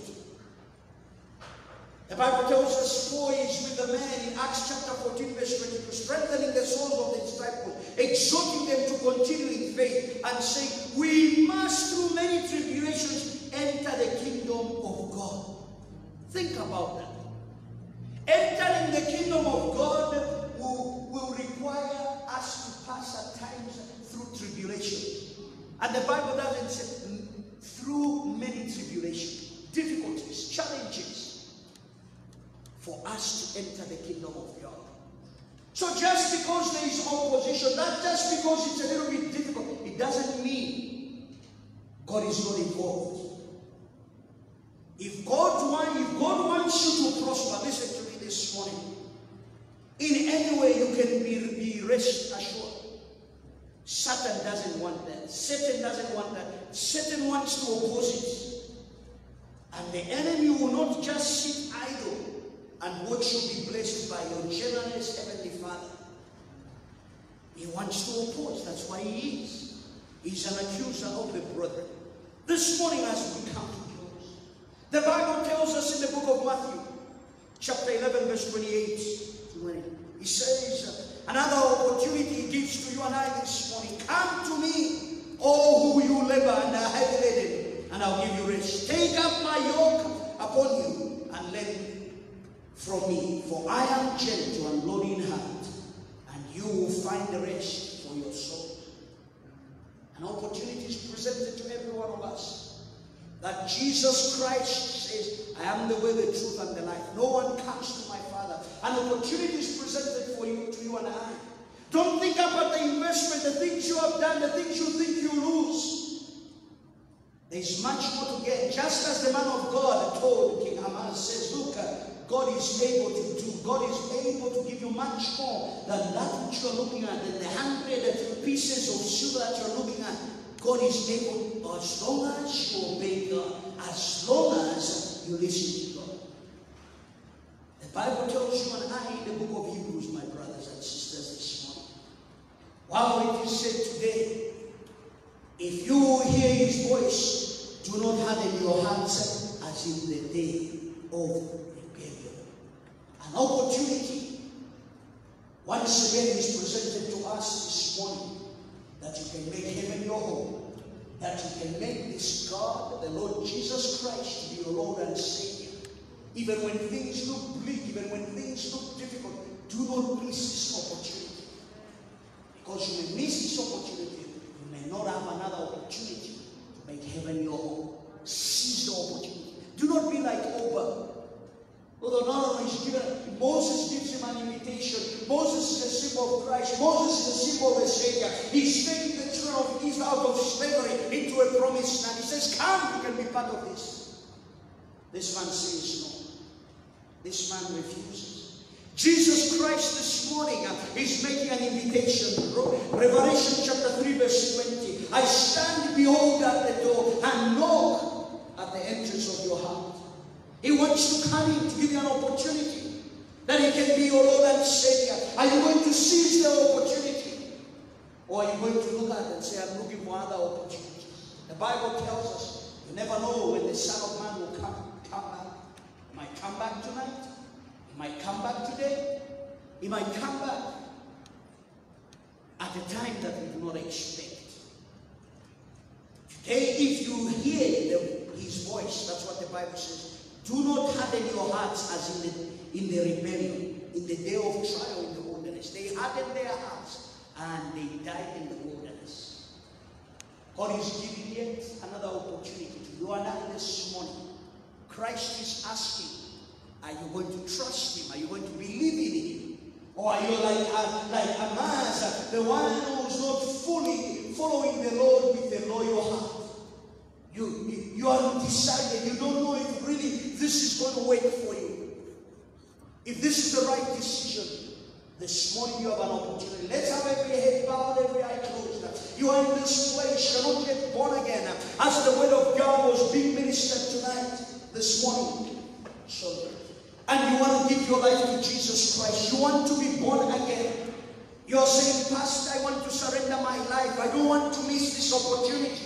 The Bible tells us Paul is with the man in Acts chapter fourteen verse twenty-two, strengthening the souls of the disciples, exhorting them to continue in faith, and saying, we must through many tribulations enter the kingdom of God. Think about that. Entering the kingdom of God will, will require us to pass at times through tribulation. And the Bible doesn't say through many tribulations, difficulties, challenges, for us to enter the kingdom of God. So just because there is opposition, not just because it's a little bit difficult, it doesn't mean God is not involved. If God, want, if God wants you to prosper, listen to me this morning. In any way you can be, be rest assured. Satan doesn't want that. Satan doesn't want that. Satan wants to oppose it. And the enemy will not just sit idle and watch you be blessed by your generous Heavenly Father. He wants to oppose. That's why he is. He's an accuser of the brethren. This morning as we come to close, the Bible tells us in the book of Matthew, chapter eleven, verse twenty-eight to twenty. He says, another opportunity he gives to you and I this morning. Come to me, all who you labor and are heavy laden, and I'll give you rest. Take up my yoke upon you and learn from me, for I am gentle and lowly in heart, and you will find the rest for your soul. An opportunity is presented to every one of us, that Jesus Christ says, I am the way, the truth, and the life. No one comes to my Father. An opportunity is presented for you, to you and I. Don't think about the investment, the things you have done, the things you think you lose. There's much more to get. Just as the man of God told King Haman, says, look, God is able to do. God is able to give you much more than that which you're looking at, than the hundred pieces of silver that you're looking at. God is able, as long as you obey God, as long as you listen to God. The Bible tells you and I in the book of Hebrews, my brothers and sisters, this morning, while it is said today, if you hear his voice, do not harden your hearts as in the day of rebellion. An opportunity, once again, is presented to us this morning, that you can make heaven your home, that you can make this God, the Lord Jesus Christ, to be your Lord and Savior. Even when things look bleak, even when things look difficult, do not miss this opportunity. Because you may miss this opportunity, you may not have another opportunity to make heaven your home. Seize the opportunity. Do not be like Oba. Although no one is given, Moses gives him an invitation. Moses is a symbol of Christ. Moses is a symbol of a Savior. He's taking the children of Israel out of slavery into a promised land. He says, come, you can be part of this. This man says no. This man refuses. Jesus Christ this morning uh, is making an invitation. Revelation chapter three verse twenty. I stand, behold, at the door and knock at the entrance of your heart. He wants to come in to give you an opportunity that he can be your Lord and Savior. Are you going to seize the opportunity? Or are you going to look at it and say, I'm looking for other opportunities? The Bible tells us, you never know when the Son of Man will come, come back. He might come back tonight. He might come back today. He might come back at a time that we do not expect. Today, if you hear the, his voice, that's what the Bible says, do not harden your hearts as in the, in the rebellion, in the day of trial in the wilderness. They hardened their hearts and they died in the wilderness. God is giving yet another opportunity to you and I this morning. Christ is asking, are you going to trust him? Are you going to believe in him? Or are you like a, like a man, the one who is not fully following the Lord with a loyal heart? You, you, you are undecided. You don't know if really this is going to work for you. If this is the right decision, this morning you have an opportunity. Let's have every head bowed, every eye closed. You are in this place. You're not yet born again. As the word of God was being ministered tonight, this morning. So, and you want to give your life to Jesus Christ. You want to be born again. You're saying, Pastor, I want to surrender my life. I don't want to miss this opportunity.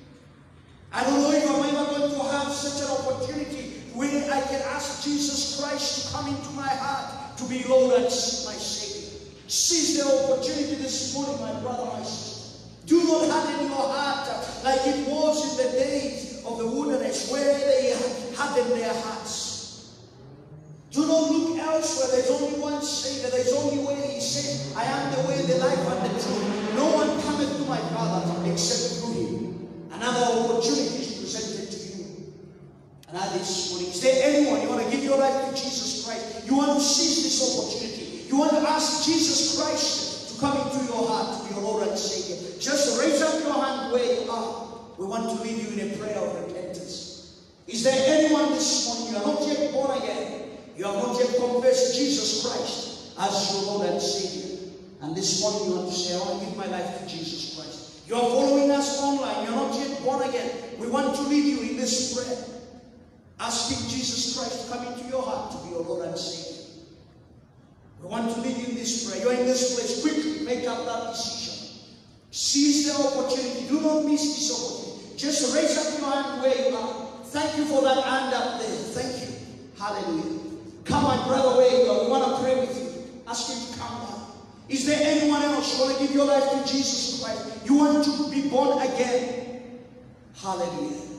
I don't know if I'm ever going to have such an opportunity where I can ask Jesus Christ to come into my heart, to be Lord and my Savior. Seize the opportunity this morning, my brother, my sister. Do not harden your heart like it was in the days of the wilderness where they hardened their hearts. Do not look elsewhere. There's only one Savior. There's only way. He said, I am the way, the life, and the truth. No one cometh to my Father except through him. Another opportunity is presented to you. And at this morning, is there anyone, you want to give your life to Jesus Christ? You want to seize this opportunity? You want to ask Jesus Christ to come into your heart, to be your Lord and Savior? Just raise up your hand where you are. We want to lead you in a prayer of repentance. Is there anyone this morning, you are not yet born again? You have not yet confessed Jesus Christ as your Lord and Savior. And this morning you want to say, I want to give my life to Jesus Christ. You are following us online. You're not yet born again. We want to lead you in this prayer. Asking Jesus Christ to come into your heart to be your Lord and Savior. We want to lead you in this prayer. You're in this place. Quickly make up that decision. Seize the opportunity. Do not miss this opportunity. Just raise up your hand where you are. Thank you for that hand up there. Thank you. Hallelujah. Come on, brother, where you are. We want to pray with you. Ask him to come down. Is there anyone else who want to give your life to Jesus Christ? You want to be born again? Hallelujah.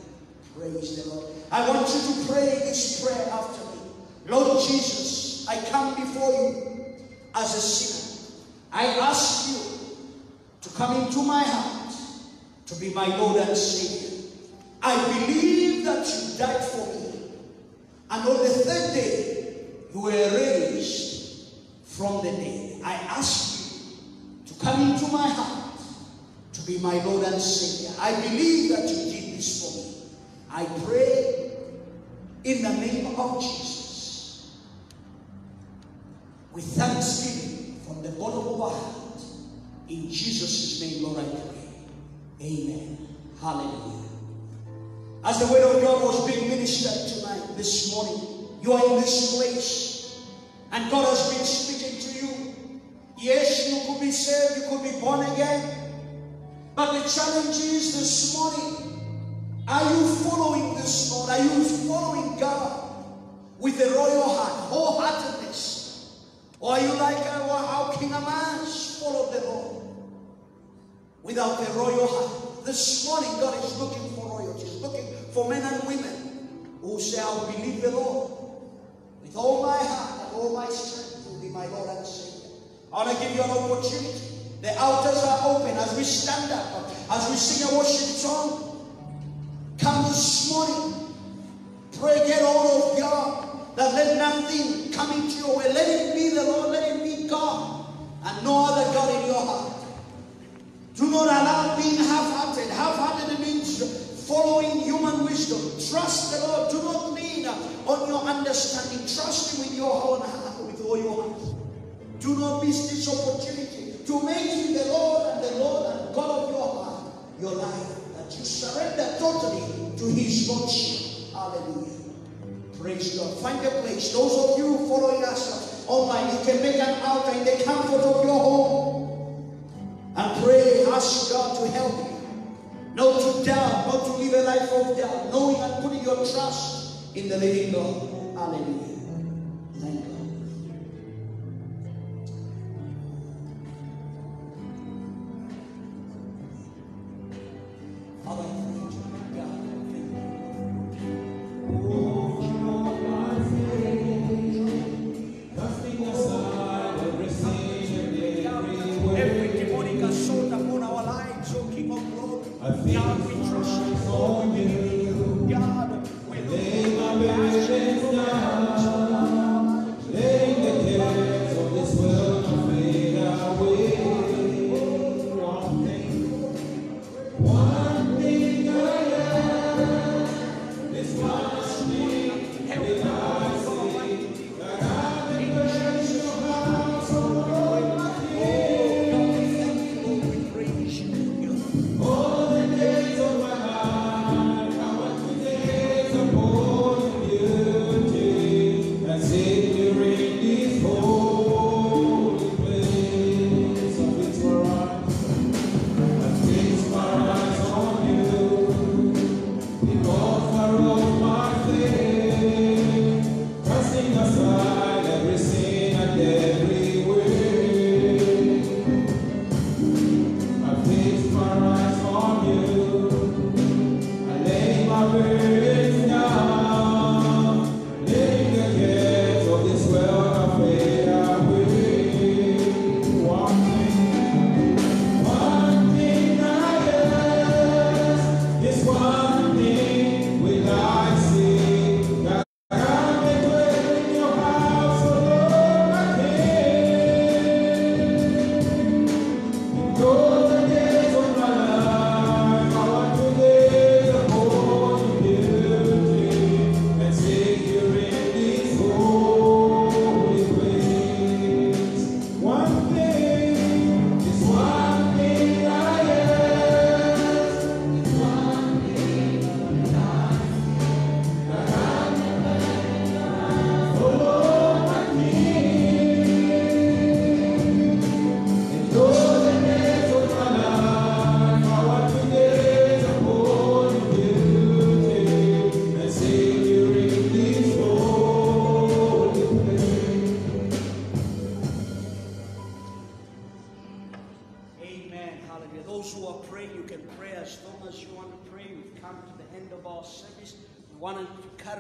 Praise the Lord. I want you to pray this prayer after me. Lord Jesus, I come before you as a sinner. I ask you to come into my heart to be my Lord and Savior. I believe that you died for me, and on the third day you were raised from the dead. I ask you to come into my heart to be my Lord and Savior. I believe that you did this for me. I pray in the name of Jesus, with thanksgiving from the bottom of our heart. In Jesus' name, Lord, I pray. Amen. Hallelujah. As the word of God was being ministered tonight, this morning, you are in this place, and God has been speaking to you. Yes, you could be saved, you could be born again, but the challenge is this morning, are you following this Lord? Are you following God with a royal heart, wholeheartedness? Or are you like uh, how King Amas followed the Lord without a royal heart? This morning, God is looking for royalty. He's looking for men and women who say, I'll believe the Lord with all my heart and all my strength. He will be my Lord and Savior. I want to give you an opportunity. The altars are open as we stand up, as we sing a worship song. Come this morning. Pray, get hold of God, that let nothing come into your way. Let it be the Lord, let it be God, and no other God in your heart. Do not allow being half-hearted. Half-hearted means following human wisdom. Trust the Lord. Do not lean on your understanding. Trust Him with your whole heart, with all your heart. Do not miss this opportunity to make Him the Lord and the Lord and God of your heart, your life. That you surrender totally to His Lordship. Hallelujah. Praise God. Find a place. Those of you following us online, you can make an altar in the comfort of your home. And pray, ask God to help you. Not to doubt, not to live a life of doubt. Knowing and putting your trust in the living God. Hallelujah. Thank God. Father, I thank you. God, I thank you. Every demonic assault upon our lives, O King of Glory. God, we trust you. God, we look at our lives.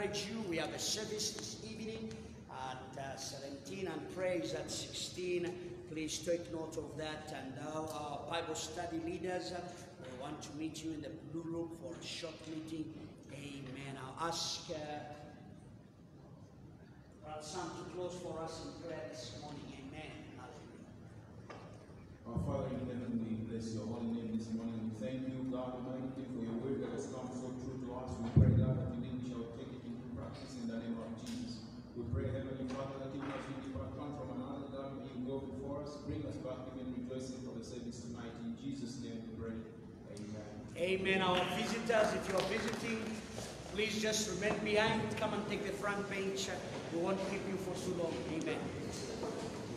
encourage you, we have a service this evening at uh, seventeen and praise at sixteen. Please take note of that. And now our Bible study leaders, uh, we want to meet you in the blue room for a short meeting. Amen. I'll ask uh, Brother Sam to close for us in prayer this morning. Amen. Hallelujah. Our Father in heaven, we bless your holy name this morning. We thank you, God Almighty, for your word that has come so true to us. We pray, God, that today we shall take it into practice in the name of Jesus. We pray, Heavenly Father, that even as we depart come from another God, may you go before us, bring us back even rejoicing for the service tonight. In Jesus' name we pray. Amen. Amen. Our visitors, if you are visiting, please just remain behind. Come and take the front bench. We won't keep you for too long. Amen.